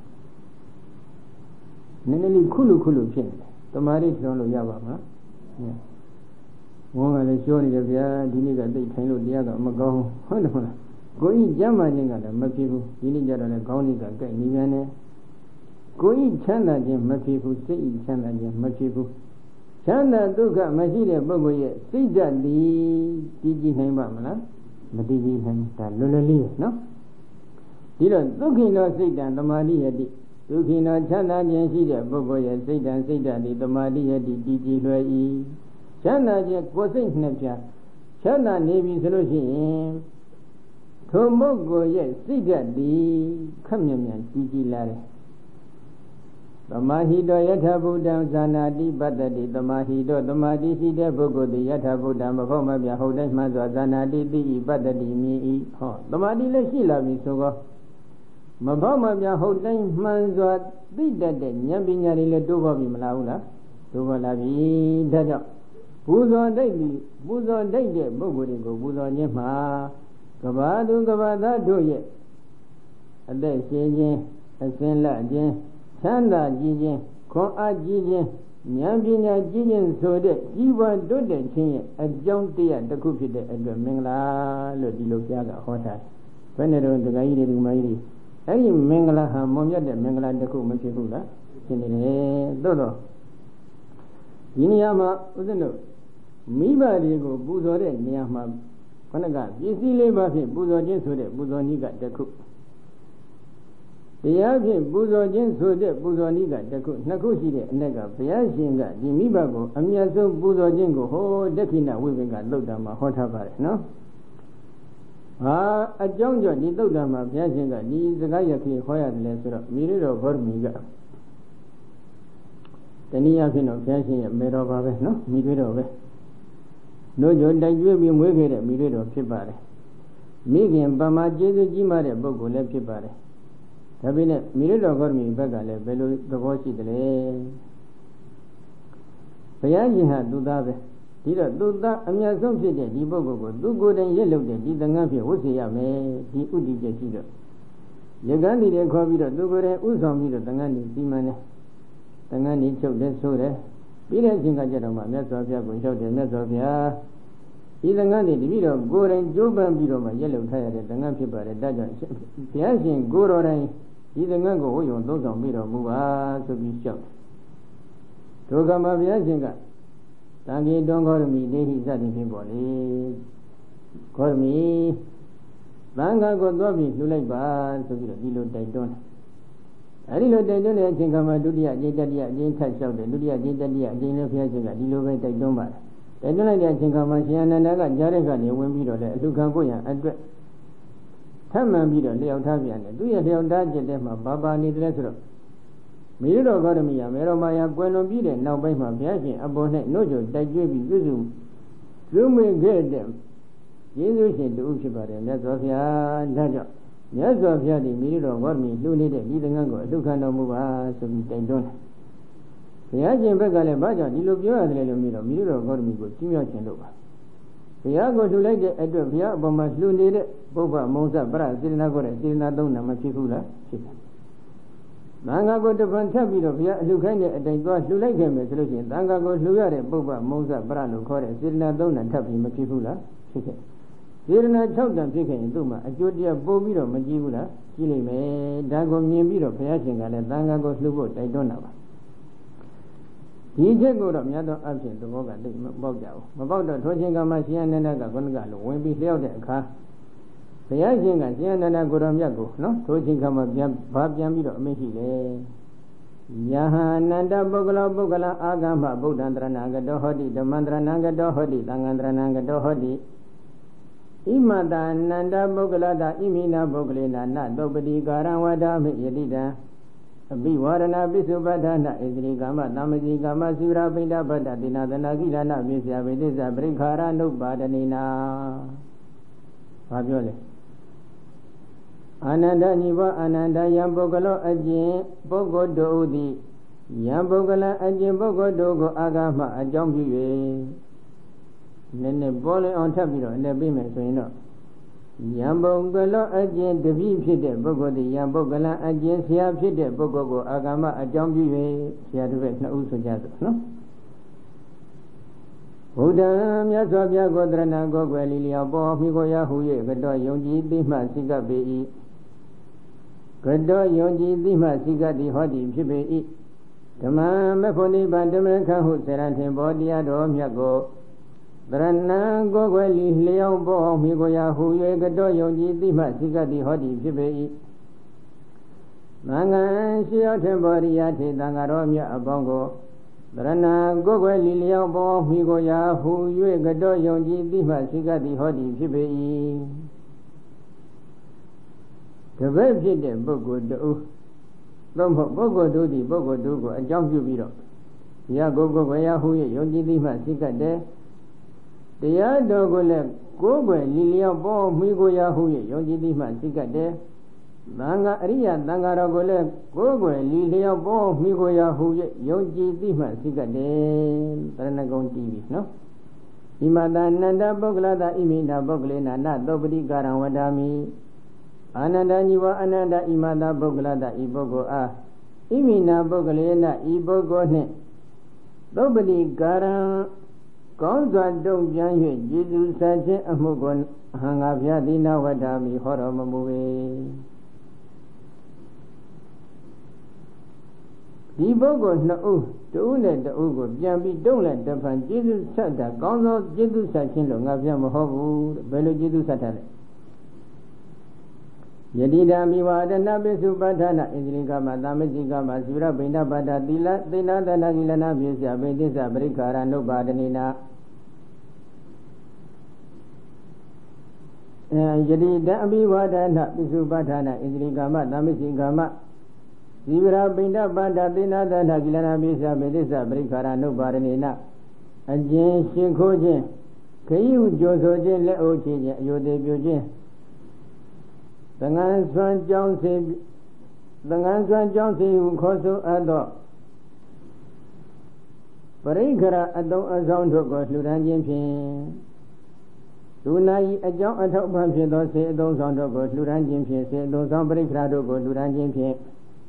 နည်းနည်းလေးခုလူဖြစ်နေတယ်တမာရီထွန်းလို့ရပါမလားဝန်းကလည်းပြောနေတယ်ဗျာဒီနေ့ကသိထိုင်လို့တရားကမကောင်းဟုတ်တယ်မလားကိုယ်ဤကျမ်းမာခြင်းကလည်းမဖြစ်ဘူးဒီနေ့ကျတော့လည်းခေါင်းလေးကကြိုက်နေပြန်တယ်ကိုယ်ဤချမ်းသာခြင်းမဖြစ်ဘူးစိတ်ဤချမ်းသာခြင်းမဖြစ်ဘူးချမ်းသာဒုက္ခမရှိတဲ့ပုဂ္ဂိုလ်ရဲ့စိတ်ဓာတ်ဒီတည်ကြည်နိုင်ပါမလားမတည်ကြည်နိုင်ဒါလွယ်လွယ်လေးနော်ဒီတော့ဒုက္ခိနောစိတ်တံသမာဓိယတိဒုက္ခိနောချမ်းသာခြင်းရှိတဲ့ပုဂ္ဂိုလ်ရဲ့စိတ်ဓာတ်ဒီသမာဓိယတိတည်ကြည်လွယ်၏ချမ်းသာခြင်းကိုယ်စိတ်နှစ်ဖြာချမ်းသာနေပြီဆိုလို့ရှိရင်ထိုပုဂ္ဂိုလ်ရဲ့စိတ်ဓာတ်ဒီခက်မြန်မြန်တည်ကြည်လာတယ်သမာဟိတောယထာဘုဒ္ဓံဇာနာတိပတ္တိသမာဟိတောသမာဓိရှိတဲ့ပုဂ္ဂိုလ်သည်ယထာဘုဒ္ဓံမဖို့မပြဟုတ်တိုင်းမှန်စွာဇာနာတိတိပတ္တိမြည်၏ဟောသမာဓိလည်းရှိလာပြီဆိုတော့မဖို့မပြဟုတ်တိုင်းမှန်စွာသိတတ်တဲ့ဉာဏ်ပညာတွေလည်းတိုးပေါ်ပြီမလားဘူးလားတိုးပေါ်လာပြီဒါကြောင့်ပူဇော်တိုက်တဲ့ပုဂ္ဂိုလ်တွေကိုပူဇော်ခြင်းမှာကဘာသူကဘာသားတို့ရဲ့အသက်ရှင်ခြင်းအစဉ်လခြင်းချမ်းသာကြည်ခြင်းခွန်အားကြည်ခြင်းဉာဏ်ပညာကြည်ခြင်းဆိုတဲ့ကြီးပွားတိုးတက်ခြင်းရဲ့အကြောင်းတရားတစ်ခုဖြစ်တဲ့အတွက်မင်္ဂလာလို့ဒီလိုပြကဟောထားတယ်ဘယ်နဲ့တော့ဒကာကြီးတွေဒကာမကြီးတွေအဲ့ဒီမင်္ဂလာဟာမွန်မြတ်တဲ့မင်္ဂလာတစ်ခုမဖြစ်ဘူးလားဖြစ်နေတယ်တို့တော့ဒီနေရာမှာဦးဇင်းတို့မိဘတွေကိုပူဇော်တဲ့နေရာမှာခဏကပစ္စည်းလေးပါဖြင့်ပူဇော်ခြင်းဆိုတဲ့ပူဇော်နည်းကတစ်ခုတရားဖြင့်ပူဇော်ခြင်းဆိုတဲ့ပူဇော်နည်းကတစ်ခုနှစ်ခုရှိတဲ့အ ਨੇ ကဘုရားရှင်ကဒီမိဘကိုအမြတ်ဆုံးပူဇော်ခြင်းကိုဟောဒက္ခိဏဝိပင်္ဂသုတ်တံမှာဟောထားပါတယ်နော်ဟာအကြောင်းကြောင့်ဒီသုတ်တံမှာဘုရားရှင်ကဒီစကားရကလေးဟောရတယ်လဲဆိုတော့မိရိတော်ဘောဓမီကတနည်းအားဖြင့်တော့ဘုရားရှင်ရဲ့မေတော်ပါပဲနော်မိတွေတော်ပဲတို့ကြောင့်တိုက်ကျွေးပြီးမွေးခဲ့တဲ့မိတွေတော်ဖြစ်ပါတယ်မိခင်ပမာကျေးဇူးကြီးမားတဲ့ပုဂ္ဂိုလ်လည်းဖြစ်ပါတယ်ဒါပေမဲ့မိရိတော်ဘောဓမီဘက်ကလည်းဘယ်လိုသဘောရှိတယ်လဲဘုရားရှင်ဟာသူသားပဲဒီတော့သူသားအမြတ်ဆုံးဖြစ်တဲ့ဒီပုဂ္ဂိုလ်ကိုသူကိုယ်တိုင်ရက်လုပ်တဲ့ဒီသံဃာဖြစ်ဝတ်စေရမယ်ဒီဥဒိကျရှိတော့ယကန်းဒီတွေခေါ်ပြီးတော့သူကိုယ်တိုင်ဥဆောင်ပြီးတော့သံဃာနေပြီးမှန်းတယ်သံဃာနေချုပ်တဲ့ဆိုတယ်ပြီးတဲ့အချိန်ကကြတော့မှမြတ်စွာဘုရားကိုလျှောက်တယ်မြတ်စွာဘုရားဒီသံဃာနေတတိတော့ကိုယ်တိုင်ကြိုးပမ်းပြီးတော့မှရက်လုပ်ထားရတဲ့သံဃာဖြစ်ပါတယ်ဒါကြောင့်ဘုရားရှင်ကိုယ်တော်တိုင်ဒီသံဃာကိုဝိယုံသုံးဆောင်ပြီးတော်မူပါဆိုပြီးလျှောက်ဒုက္ခမဘုရားရှင်ကတံကြီးတွန်းဂေါရမီဒေဟိစသည်ဖြင့်ပေါ့လေဂေါရမီသံဃာကိုသွားပြီးလှူလိုက်ပါဆိုပြီးတော့ဒီလိုတိုက်တွန်းတယ်အဲဒီလိုတိုက်တွန်းတဲ့အချိန်ကမှဒုတိယအကျင့်တတိယအကျင့်ထပ်လျှောက်တယ်ဒုတိယအကျင့်တတိယအကျင့်လည်းဘုရားရှင်ကဒီလိုပဲတိုက်တွန်းပါတယ်တိုက်တွန်းလိုက်တဲ့အချိန်ကမှရှင်အနန္ဒာကကြားတဲ့ကနေဝင်ပြီးတော့လည်းအလှခံဖို့ရန်အတွက်ထပ်မှန်ပြီးတော့လျှောက်ထားပြန်တယ်သူရဲ့လျှောက်ထားချက်ထဲမှာဘာနေတယ်ဆိုတော့မိရတော်ဂေါတမီယမေတော်မာယာကွယ်လွန်ပြီးတဲ့နောက်ပိုင်းမှာဘုရားရှင်အပေါ်၌နှုတ်ကြတိုက်ကြွပြီးပြုစုပြုမိခဲ့တဲ့ယေရှုရှင်တူဖြစ်ပါတယ်မြတ်စွာဘုရားဒါကြောင့်မြတ်စွာဘုရားဒီမိရတော်ဂေါတမီလှူနေတဲ့ဒီသင်္ကန်းကိုအလှခံတော်မူပါဆိုပြီးတိုက်တွန်းတယ်ဘုရားရှင်ဘက်ကလည်းဘာကြောင့်ဒီလိုပြောရတယ်လို့မြင်တော့မိရတော်ဂေါတမီကိုကြီးမြောက်ခြင်းလို့ပါဘုရားကိုလှူလိုက်တဲ့အတွက်ဘုရားအပေါ်မှာလှူနေတဲ့ပုဗ္ဗမုံစပရစေတနာကိုတဲ့စေတနာသုံးနာမဖြစ်ဘူးလားဖြစ်တယ်သံဃာကိုတပံထပ်ပြီးတော့ဘုရားအလှခိုင်းတဲ့အတိုင်းသွားလှူလိုက်ခဲ့မယ်ဆိုလို့ရှိရင်သံဃာကိုလှူရတဲ့ပုဗ္ဗမုံစပရလို့ခေါ်တဲ့စေတနာသုံးနာထပ်ပြီးမဖြစ်ဘူးလားဖြစ်ခဲ့စေတနာ6တန်ဖြစ်ခဲ့ရင်သူ့မှာအကျိုးတရားပို့ပြီးတော့မကြည့်ဘူးလားကြည့်လိုက်မယ်ဒါကိုမြင်ပြီးတော့ဘုရားရှင်ကလည်းသံဃာကိုလှူဖို့တိုက်တွန်းတာပါဒီချက်ကိုတော့များသောအားဖြင့်သဘောကသိမပေါက်ကြဘူးမပေါက်တော့ထိုချင်းကမှရှင်အနန္ဒကခုနကလိုဝင်ပြီးလျှောက်တဲ့အခါဘုရားရှင်ကရှင်အနန္ဒကိုတော်မြတ်ကိုနော်ထိုချင်းကမှပြန်ပြီးတော့အမိန့်ရှိတယ်ယဟအနန္တပုဂ္ဂလောပုဂ္ဂလအာဂမဗုဒ္ဓံတရဏဂတောဟောတိဓမ္မံတရဏဂတောဟောတိသံဃံတရဏဂတောဟောတိဣမတအနန္တပုဂ္ဂလတာဣမိနာပုဂ္ဂလေနာနသုပ္ပတိကာရဝဒမိယတိတံအဘိဝရဏပိစုပဋ္ဌာနဣတိကာမသမ္မတိကာမသုရာပိဋ္ဌပတ္တတိနာသနာကိလနာပိစယဝိသစ္စပရိခာရနုပါဒနေနာဘာပြောလဲအာနန္ဒညီဝအာနန္ဒယံပုဂ္ဂလောအကျင့်ပုဂ္ဂိုလ်တို့သည်ယံပုဂ္ဂလအကျင့်ပုဂ္ဂိုလ်တို့ကိုအာဂမအကြောင်းပြု၍နည်းနည်းပေါ်လင်းအောင်ထပ်ပြီးတော့လည်းပြီးမယ်ဆိုရင်တော့ယံပုဂ္ဂလောအကျင့်တပည့်ဖြစ်တဲ့ပုဂ္ဂိုလ်သည်ယံပုဂ္ဂလအကျင့်ဆရာဖြစ်တဲ့ပုဂ္ဂိုလ်ကိုအာဂမအကြောင်းပြု၍ဆရာတို့ရဲ့နှစ်ဦးဆိုကြစို့နော်ဘုဒ္ဓံမြတ်စွာဘုရားကိုတရဏကိုကွယ်လီလျောပေါ်မိကိုရဟု၍ကတော့ယုံကြည်သိမှစိကပေ၏ကတော့ယုံကြည်သိမှစိကတိဟောတိဖြစ်ပေ၏ဓမ္မမေဖို့နိဗ္ဗာန်ဓမ္မခံဟုစေရန်ထင်ဘောတရားတော်မြတ်ကိုတရဏကိုကွယ်လီလျောပေါ်မိကိုရဟု၍ကတော့ယုံကြည်သိမှစိကတိဟောတိဖြစ်ပေ၏သံဃာရှိရောက်ထင်ဘောရိယထေသံဃာတော်မြတ်အပေါင်းကိုတရဏကိုကွယ်လီလျောပေါ်မိကိုရဟု၍ကတော့ယုံကြည်သိမှစိကတိဟောတိဖြစ်ပေ၏တပည့်ဖြစ်တဲ့ပုဂ္ဂိုလ်တူသို့မဟုတ်ပုဂ္ဂိုလ်တို့သည်ပုဂ္ဂိုလ်တို့ကိုအကြောင်းပြုပြီးတော့ဘုရားကိုယ်ကိုယ်ဝေယဟု၍ယုံကြည်သိမှစိကတ်တယ်တရားတော်ကိုလည်းကိုယ်ွယ်လီလျောပေါ်မိကိုရဟု၍ယုံကြည်သိမှစိကတ်တယ်သံဃာအရိယသံဃာတော်ကိုလည်းကိုယ်ွယ်လီလျောပေါ်မိကိုရဟု၍ယုံကြည်သိမှစိကတ်တယ်တရဏဂုံကြည့်ပြီနော်ဣမတအနန္တပုဂ္ဂလတာဣမိနာပုဂ္ဂလေနာနသုပ္ပတိကာရံဝဒာမိအာနန္ဒညီဝအနန္တဣမတာပုဂ္ဂလတာဤပုဂ္ဂိုလ်အားဣမိနာပုဂ္ဂလေနဤပုဂ္ဂိုလ်နှင့်သုပ္ပတိကာရံကောင်းစွာတုံ့ပြန်၍ကျေးဇူးဆက်ခြင်းအမှုကိုဟံငါဗျာတိနာဝဒ္ဓမိဟောတော်မမူပေဒီပုဂ္ဂိုလ်နှစ်ဦးတဦးနဲ့တဦးကိုပြန်ပြီးတုံ့လက်တဖန်ကျေးဇူးဆက်တာကောင်းသောကျေးဇူးဆက်ခြင်းလို့ငါဗျာမဟုတ်ဘူးဘယ်လိုကျေးဇူးဆက်တာလဲယတိတာမိဝဒနာပိစုပဋ္ဌာနာဣန္ဒြိကမသာမတိကမသုရဗိန္ဒပါဒသီလသေနာတနာကိလနာပြေစယဗိသစ္စပရိခာရနုပါဒနေနာယတိတံအမိဝဒနာပိစုပဋ္ဌာနာဣန္ဒြိကမသာမတိကမဇီဝရဗိန္ဒပါဒသေနာတနာကိလနာပြေစယဗိသစ္စပရိခာရနုပါဒနေနာအကျဉ်ရှင်ခိုးခြင်းခရီးဟုကြိုဆိုခြင်းလက်အိုးချခြင်းအယုသေးပြုခြင်းသံဃာဆွမ်းကြောင်းစေဟုခေါ်ဆိုအပ်သောပရိခရအတုံးအဆောင်တို့ကိုလှူဒန်းခြင်းဖြင့်ဒုနာဤအကြောင်းအထောက်ပံ့ဖြစ်သောစေအတုံးဆောင်တို့ကိုလှူဒန်းခြင်းဖြင့်စေအတုံးဆောင်ပရိခရတို့ကိုလှူဒန်းခြင်းဖြင့်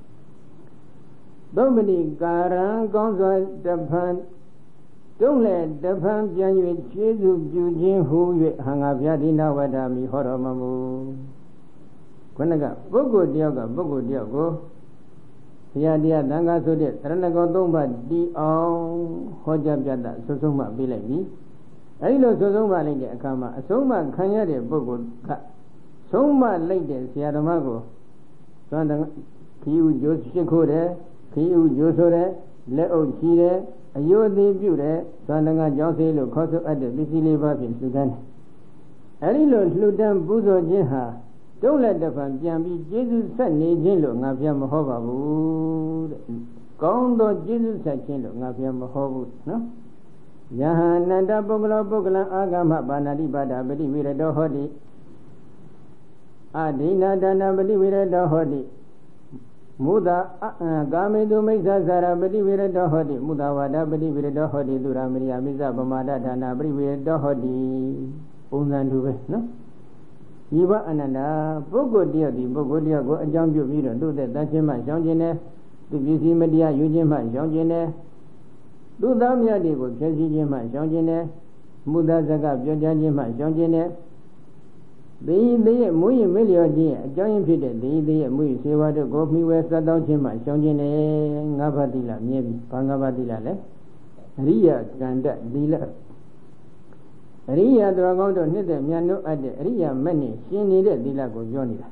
သုပ္ပတိကာရံကောင်းစွာတဖန်တုံးလက်တဖန်ပြန်၍ခြေစုပြုခြင်းဟူ၍ဟံငါဗျာတိနာဝဒ္ဓမိဟောတော်မမူခொနကပုဂ္ဂိုလ်တယောက်ကပုဂ္ဂိုလ်တယောက်ကိုဘုရားတရားသံဃာဆိုတဲ့တရဏဂေါသုံးပါးတီအောင်ဟောကြားပြတာဆွဆုံးမှပေးလိုက်ပြီအဲဒီလိုဆွဆုံးမှလိုက်တဲ့အခါမှာအဆုံးမှခံရတဲ့ပုဂ္ဂိုလ်ကဆွဆုံးမလိုက်တဲ့ဆရာဓမ္မကိုသွန်ခီးဥကျိုးရှိခိုးတယ်ခီးဥကျိုးဆိုတဲ့လက်အုပ်ချီတယ်အယုအသေးပြုတဲ့သွန်ငါကြောင်းစေးလို့ခေါ်ဆိုအပ်တဲ့ပစ္စည်းလေးပါးဖြင့်လှူဒန်းတယ်အဲဒီလိုလှူဒန်းပူဇော်ခြင်းဟာတုံးလက်တစ်ဖန်ပြန်ပြီးကျေးဇူးဆက်နေခြင်းလို့ငါပြန်မဟောပါဘူးတဲ့ကောင်းသောကျေးဇူးဆက်ခြင်းလို့ငါပြန်မဟောဘူးနော်ယဟန္နတပုဂ္ဂလောပုဂ္ဂလံအာဂမပါဏာတိပါဒပတိဝိရတောဟောတိအဒိနာဒါနာပတိဝိရတောဟောတိမုဒ္ဒကာမေတုမိစ္ဆာဇာရပတိဝိရတောဟောတိမုဒ္ဒဝါဒပတိဝိရတောဟောတိသူရမရိယမိစ္ဆပမာဒဒါနာပတိဝိရတောဟောတိပုံစံတူပဲနော်ဤဘအနန္တပုဂ္ဂိုလ်တယောက်ဒီပုဂ္ဂိုလ်တယောက်ကိုအကြောင်းပြုပြီးတော့သူ့တဲ့တတ်ခြင်းမှရှောင်ခြင်းနဲ့သူပစ္စည်းမတရားယူခြင်းမှရှောင်ခြင်းနဲ့သူသားမြတ်တွေကိုဖြည့်ဆည်းခြင်းမှရှောင်ခြင်းနဲ့မုဒ္ဒဇကပြောကြားခြင်းမှရှောင်ခြင်းနဲ့သေရဲ့မူရင်မေ့လျော်ခြင်းရဲ့အကြောင်းရင်းဖြစ်တဲ့သေရဲ့မူရင်စေဝါတို့ကိုမိဝဲစတ်တောင်းခြင်းမှရှောင်ခြင်းနဲ့ငါးပါးသီလမြဲပြီဘာငါးပါးသီလလဲအရိယကန္တသီလအရိယတော်ကောင်းတို့နှစ်သက်မြတ်နိုးအပ်တဲ့အရိယမက်နဲ့ရှင်နေတဲ့သီလကိုပြောနေတာ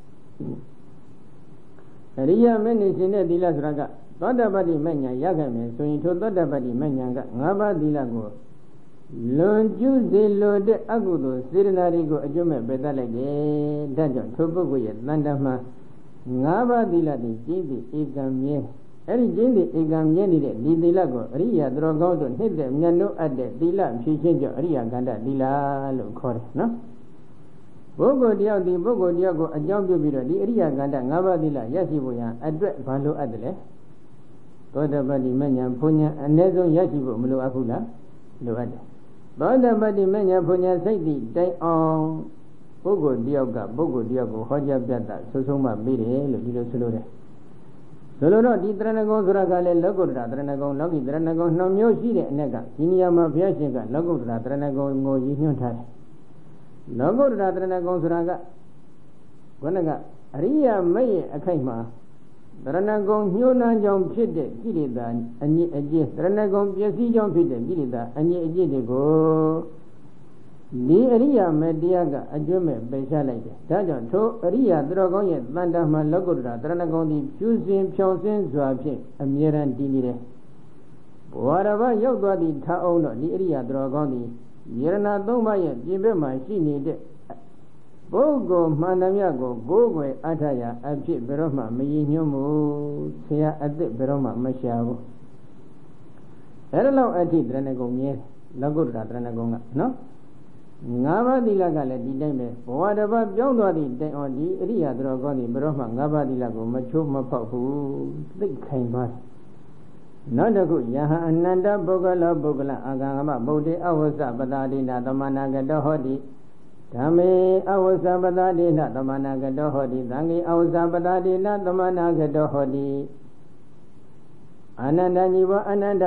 အရိယမက်နဲ့ရှင်တဲ့သီလဆိုတာကသောတပတ္တိမဉ္ဇဉ်ရခဲ့မယ်ဆိုရင်ထိုသောတပတ္တိမဉ္ဇဉ်က၅ပါးသီလကိုလွန်ကျူးစေလိုတဲ့အကုသိုလ်စေတနာတွေကိုအကျိုးမဲ့ပယ်တတ်လိုက်တယ်ဒါကြောင့်ထိုပုဂ္ဂိုလ်ရဲ့တန်တမှာ၅ပါးသီလတွေကျင့်ပြီးဧကံမြဲအဲ့ဒီကျင့်ပြီးဧကံမြဲနေတဲ့ဒီသီလကိုအရိယတော်ကောင်းတို့နှစ်သက်မြတ်နိုးအပ်တဲ့သီလဖြည့်ခြင်းကြောင့်အရိယကန္တသီလလို့ခေါ်တယ်နော်ပုဂ္ဂိုလ်တယောက်ဒီပုဂ္ဂိုလ်တယောက်ကိုအကြောင်းပြုပြီးတော့ဒီအရိယကန္တ၅ပါးသီလရရှိဖို့ရန်အတွက်ဘာလိုအပ်တယ်လဲသောတပတ္တိမဉ္ဇဉ်ဘုံညာအ ਨੇ ဆုံးရရှိဖို့မလိုအပ်ဘူးလားလိုအပ်တယ်သောတပတ္တိမဉ္ဇဉ်ဘုံညာစိတ်တည်တိုင်အောင်ပုဂ္ဂိုလ်တယောက်ကပုဂ္ဂိုလ်တယောက်ကိုဟောကြားပြတာဆုဆုံးမှပြီးတယ်လို့ဒီလိုဆိုလိုတယ်ဆိုလိုတော့ဒီတရဏဂုံဆိုတာကလည်းလောကုတ္တရာတရဏဂုံလောကီတရဏဂုံနှောင်မျိုးရှိတဲ့အ ਨੇ ကဒီနေရာမှာဘုရားရှင်ကလောကုတ္တရာတရဏဂုံကိုရည်ညွှန်းထားတယ်လောကုတ္တရာတရဏဂုံဆိုတာကခေါင်းကအရိယာမရဲ့အခိုက်မှာတရဏဂုံညှိုးနှမ်းကြောင့်ဖြစ်တဲ့ကိလေသာအညစ်အကြေးတရဏဂုံပျက်စီးကြောင့်ဖြစ်တဲ့ကိလေသာအညစ်အကြေးတွေကိုဒီအရိယာမေတရားကအကျွမ်းမဲ့ပယ်ရှားလိုက်တယ်ဒါကြောင့်ထိုအရိယာသူတော်ကောင်းရဲ့တန်တမှာလောကုတ္တရာတရဏဂုံဒီဖြူစင်ဖြောင်းစင်းစွာဖြင့်အမြဲတမ်းတည်နေတယ်ဘဝတစ်ပါးရောက်သွားသည့်ထားအောင်တော့ဒီအရိယာသူတော်ကောင်းဒီယရဏသုံးပါးရဲ့ပြင်ဘက်မှာရှိနေတဲ့ပုဂ္ဂိုလ်မှန်သမျှကိုကိုယ်ွယ်အထာယအဖြစ်ဘယ်တော့မှမရည်ညွှန်းဘူးဆရာအသစ်ဘယ်တော့မှမရှာဘူးအဲ့ဒါလောက်အထိတရဏဂုံမြဲလောကုတ္တရာတရဏဂုံကနော်ငါးပါးသီလကလည်းဒီတိုင်းပဲဘဝတစ်ပါးပြောင်းသွားသည့်တိုင်အောင်ဒီအရိယာသူတော်ကောင်းဒီဘယ်တော့မှငါးပါးသီလကိုမချိုးမဖောက်ဘူးသိခိုင်သွားနောက်တစ်ခုယဟအနန္တပုဂ္ဂလောပုဂ္ဂလအာဂမဗုဒ္ဓေအဝဇ္ဇပတာဒိနာသမဏဂတောဟောတိဓမ္မေအဝဇ္ဇပတာဒိနာသမဏဂတောဟောတိသံဃေအဝဇ္ဇပတာဒိနာသမဏဂတောဟောတိအနန္တညီဝအနန္တ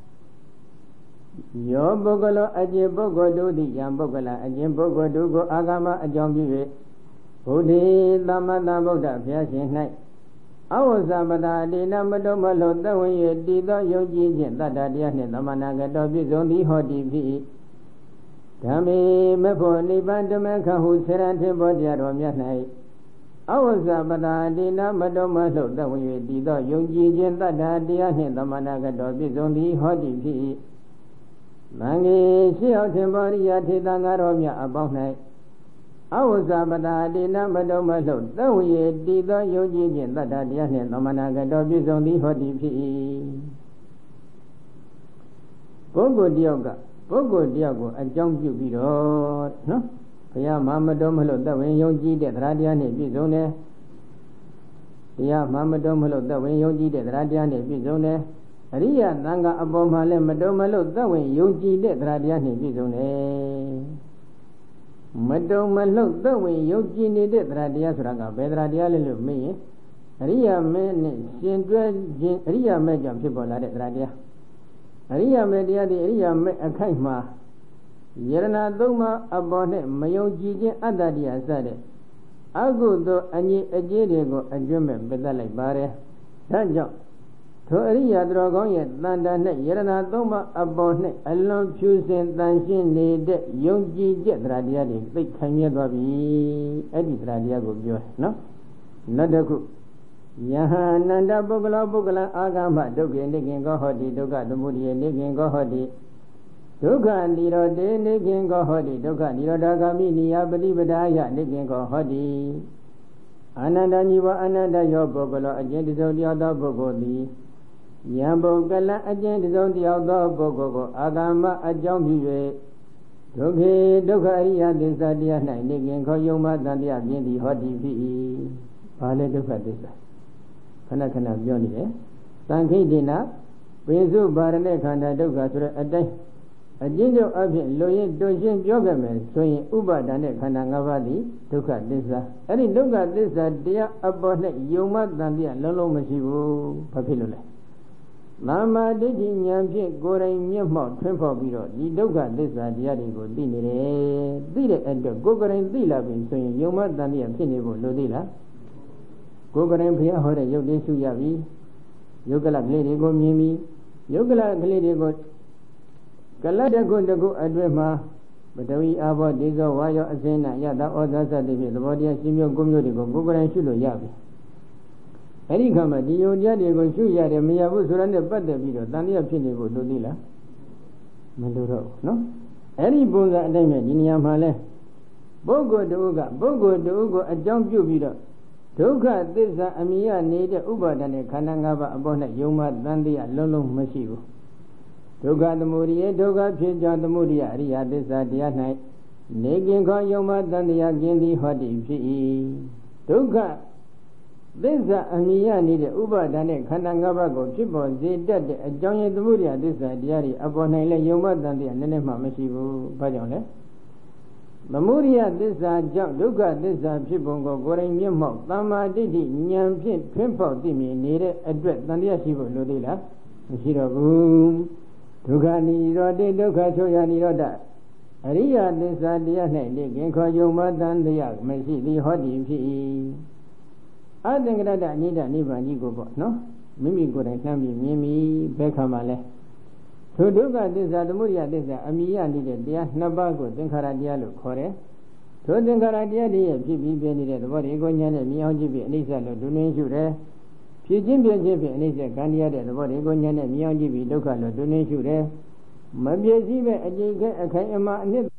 ယောပုဂ္ဂလောအကျင့်ပုဂ္ဂိုလ်တို့သည်ယံပုဂ္ဂလအကျင့်ပုဂ္ဂိုလ်တို့ကိုအာဂမအကြောင်းပြု၍ဘုဒ္ဓေသမတဗုဒ္ဓဘုရားရှင်၌အဝဇ္ဇပတာဒိနာမတုမလောသဝိယတည်သောယုံကြည်ခြင်းတတ္တတရားနှင့်သမဏဂတောပြည့်စုံသည်ဟောတိဖြစ်ဓမ္မေမဖို့နိဗ္ဗာန်ဓမ္မခဟုဆေရန်ထင်ပေါ်တရားတော်မြတ်၌အဝဇ္ဇပတာဒိနာမတုမလောသဝိယတည်သောယုံကြည်ခြင်းတတ္တတရားနှင့်သမဏဂတောပြည့်စုံသည်ဟောတိဖြစ်မင်္ဂေရှိအောင်ထင်ပေါ်ရိယထေသံဃာတော်မြတ်အပေါင်း၌အဝဇ္ဇပတာဒိနာမတုမလှုပ်သဝေတည်သောယုံကြည်ခြင်းတတ္တတရားနှင့်သမဏဂတောပြည့်စုံသည်ဟောတိဖြစ်၏ပုဂ္ဂိုလ်တယောက်ကပုဂ္ဂိုလ်တယောက်ကိုအကြောင်းပြုပြီးတော့နော်ဘုရားမတုမလှုပ်သဝေယုံကြည်တဲ့တရားတရားနှင့်ပြည့်စုံတယ်တရားမတုမလှုပ်သဝေယုံကြည်တဲ့တရားတရားနှင့်ပြည့်စုံတယ်အရိယသံဃာအပေါ်မှာလည်းမတုမလှုပ်သဝေယုံကြည်တဲ့တရားတရားနှင့်ပြည့်စုံတယ်မတုံမလှုပ်သက်ဝင်ယုံကြည်နေတဲ့တရားတရားဆိုတာကဘယ်တရားတရားလဲလို့မေးရင်အရိယာမဲနဲ့ရှင်တွဲခြင်းအရိယာမဲကြောင့်ဖြစ်ပေါ်လာတဲ့တရားတရားအရိယာမဲတရားဒီအရိယာမဲအခိုက်မှာယရဏသုံးပါးအပေါ်နဲ့မယုံကြည်ခြင်းအတ္တတရားစတဲ့အကုသိုလ်အငြိအကျေးတွေကိုအကျွမ်းမဲ့ပယ်တတ်လိုက်ပါတယ်ဒါကြောင့်ထထိုအရိယာတော်ကောင်းရဲ့တန်တာနဲ့ယရဏသုံးပါးအပေါ်၌အလွန်ဖြူစင်တန်ရှင်းနေတဲ့ယုံကြည်ချက်တရားတရားတွေသိခိုင်မြဲသွားပြီအဲ့ဒီတရားတရားကိုပြောတယ်နော်နောက်တစ်ခုယဟအနန္တပုဂ္ဂလောပုဂ္ဂလအာဂမဒုက္ခေနိခင်ကောဟောတိဒုက္ခသမုဒိယနိခင်ကောဟောတိဒုက္ခនិရောဓေနိခင်ကောဟောတိဒုက္ခនិရောဓဂ ामि နိယပฏิပဒါယနိခင်ကောဟောတိအနန္တညီဝအနန္တယောပုဂ္ဂလောအကျဉ်းတစုံတယောက်သောပုဂ္ဂိုလ်သည်ယံပုဂ္ဂလအကျဉ်းတစုံတယောက်သောပုဂ္ဂိုလ်ကိုအာဂမအကြောင်းပြု၍ဒုက္ခေဒုက္ခအရိယသစ္စာတရား၌နိခင်ခေါ်ယုံမှတန်တရားပြင်းသည်ဟောတိဖြစ်၏ဘာလဲဒုက္ခသစ္စာခဏခဏပြောနေတယ်သံခိတ္တိနာပိစုပါရณะခန္ဓာဒုက္ခဆိုတဲ့အတိုင်းအကျဉ်းချုပ်အဖြစ်လိုရင်တွင်ချင်းပြောခဲ့မယ်ဆိုရင်ဥပါဒณะခန္ဓာ၅ပါးသည်ဒုက္ခသစ္စာအဲ့ဒီဒုက္ခသစ္စာတရားအပေါ်၌ယုံမှတန်တရားလုံးလုံးမရှိဘူးဘာဖြစ်လို့လဲသမ္မာဒိဋ္ဌိဉာဏ်ဖြင့်ကိုယ်တိုင်မျက်မှောက်ထွန်းဖော်ပြီးတော့ဒီဒုက္ခသစ္စာတရားတွေကိုသိနေတယ်သိတဲ့အတွက်ကိုယ်ကိုယ်တိုင်သိလာပြီဆိုရင်ယုံမှတန်တရားဖြစ်နေဖို့လိုသေးလားကိုယ်ကိုယ်တိုင်ဘုရားဟောတဲ့ယုတ်တိရှုရပြီယုတ်ကလကလေးတွေကိုမြင်ပြီယုတ်ကလကလေးတွေကိုကလတကုတကုအတွင်းမှာပထဝီအာဘောဒေဇောဝါယောအစင်းနာယတဩဇာစသည်ဖြင့်သဘောတရားရှင်းမျိုးကိုမျိုးတွေကိုကိုယ်ကိုယ်တိုင်ရှုလို့ရပြီအဲ့ဒီခါမှာဒီယုံတရားတွေကိုရှုရတယ်မရဘူးဆိုတာနဲ့ပတ်သက်ပြီးတော့တန်တရားဖြစ်နေဖို့လိုသေးလားမလိုတော့ဘူးနော်အဲ့ဒီပုံစံအတိုင်းပဲဒီနေရာမှာလဲပုဂ္ဂိုလ်တူကိုအကြောင်းပြုပြီးတော့ဒုက္ခသစ္စာအမိယနေတဲ့ဥပါဒณะခန္ဓာ၅ပါးအပေါ်၌ယုံမှတန်တရားလုံးလုံးမရှိဘူးဒုက္ခသမုဒိယဒုက္ခဖြစ်ကြောင်းသမုဒိယအရိယသစ္စာတရား၌နေကင်ခေါ်ယုံမှတန်တရားကျင်းသည်ဟောတိဖြစ်၏ဒုက္ခသစ္စာအမိယနေတဲ့ဥပါဒณะခန္ဓာ၅ပါးကိုဖြစ်ပေါ်စေတတ်တဲ့အကြောင်းရင်းသမုဒိယသစ္စာတရားတွေအပေါ်၌လည်းယုံမှတန်တရားနည်းနည်းမှမရှိဘူးဘာကြောင့်လဲသမုဒိယသစ္စာကြောင့်ဒုက္ခသစ္စာဖြစ်ပုံကိုကိုယ်တိုင်မျက်မှောက်သမ္မာဒိဋ္ဌိဉာဏ်ဖြင့်ထွန်းဖော်သိမြင်နေတဲ့အတွက်တန်တရားရှိဖို့လိုသေးလားမရှိတော့ဘူးဒုက္ခនិရောဓဒုက္ခချုပ်ရនិရောဓအရိယသစ္စာတရား၌နေခင်ခေါ်ယုံမှတန်တရားမရှိသည်ဟောတိဖြစ်၏အသင်္ကရတအနိဒနိဗ္ဗာန်ကြီးကိုပေါ့နော်မိမိကိုယ်တိုင်နှမ်းပြီးမြင်ပြီးဘယ်ခါမှလဲထိုဒုက္ခသစ္စာသမုဒယသစ္စာအမိယနေတဲ့တရားနှစ်ပါးကိုသင်္ခါရတရားလို့ခေါ်တယ်ထိုသင်္ခါရတရားတွေရဲ့ဖြစ်ပြီးပြနေတဲ့သဘောတွေကိုဉာဏ်နဲ့မြင်အောင်ကြည့်ပြီးအနိစ္စလို့ဒုနှင်းရှုတယ်ဖြစ်ခြင်းပြည့်ခြင်းဖြင့်အနိစ္စကံတရားတဲ့သဘောတွေကိုဉာဏ်နဲ့မြင်အောင်ကြည့်ပြီးဒုက္ခလို့ဒုနှင်းရှုတယ်မပြည့်စည်ပဲအကျိတ်ခဲအခိုင်အမာအနှစ်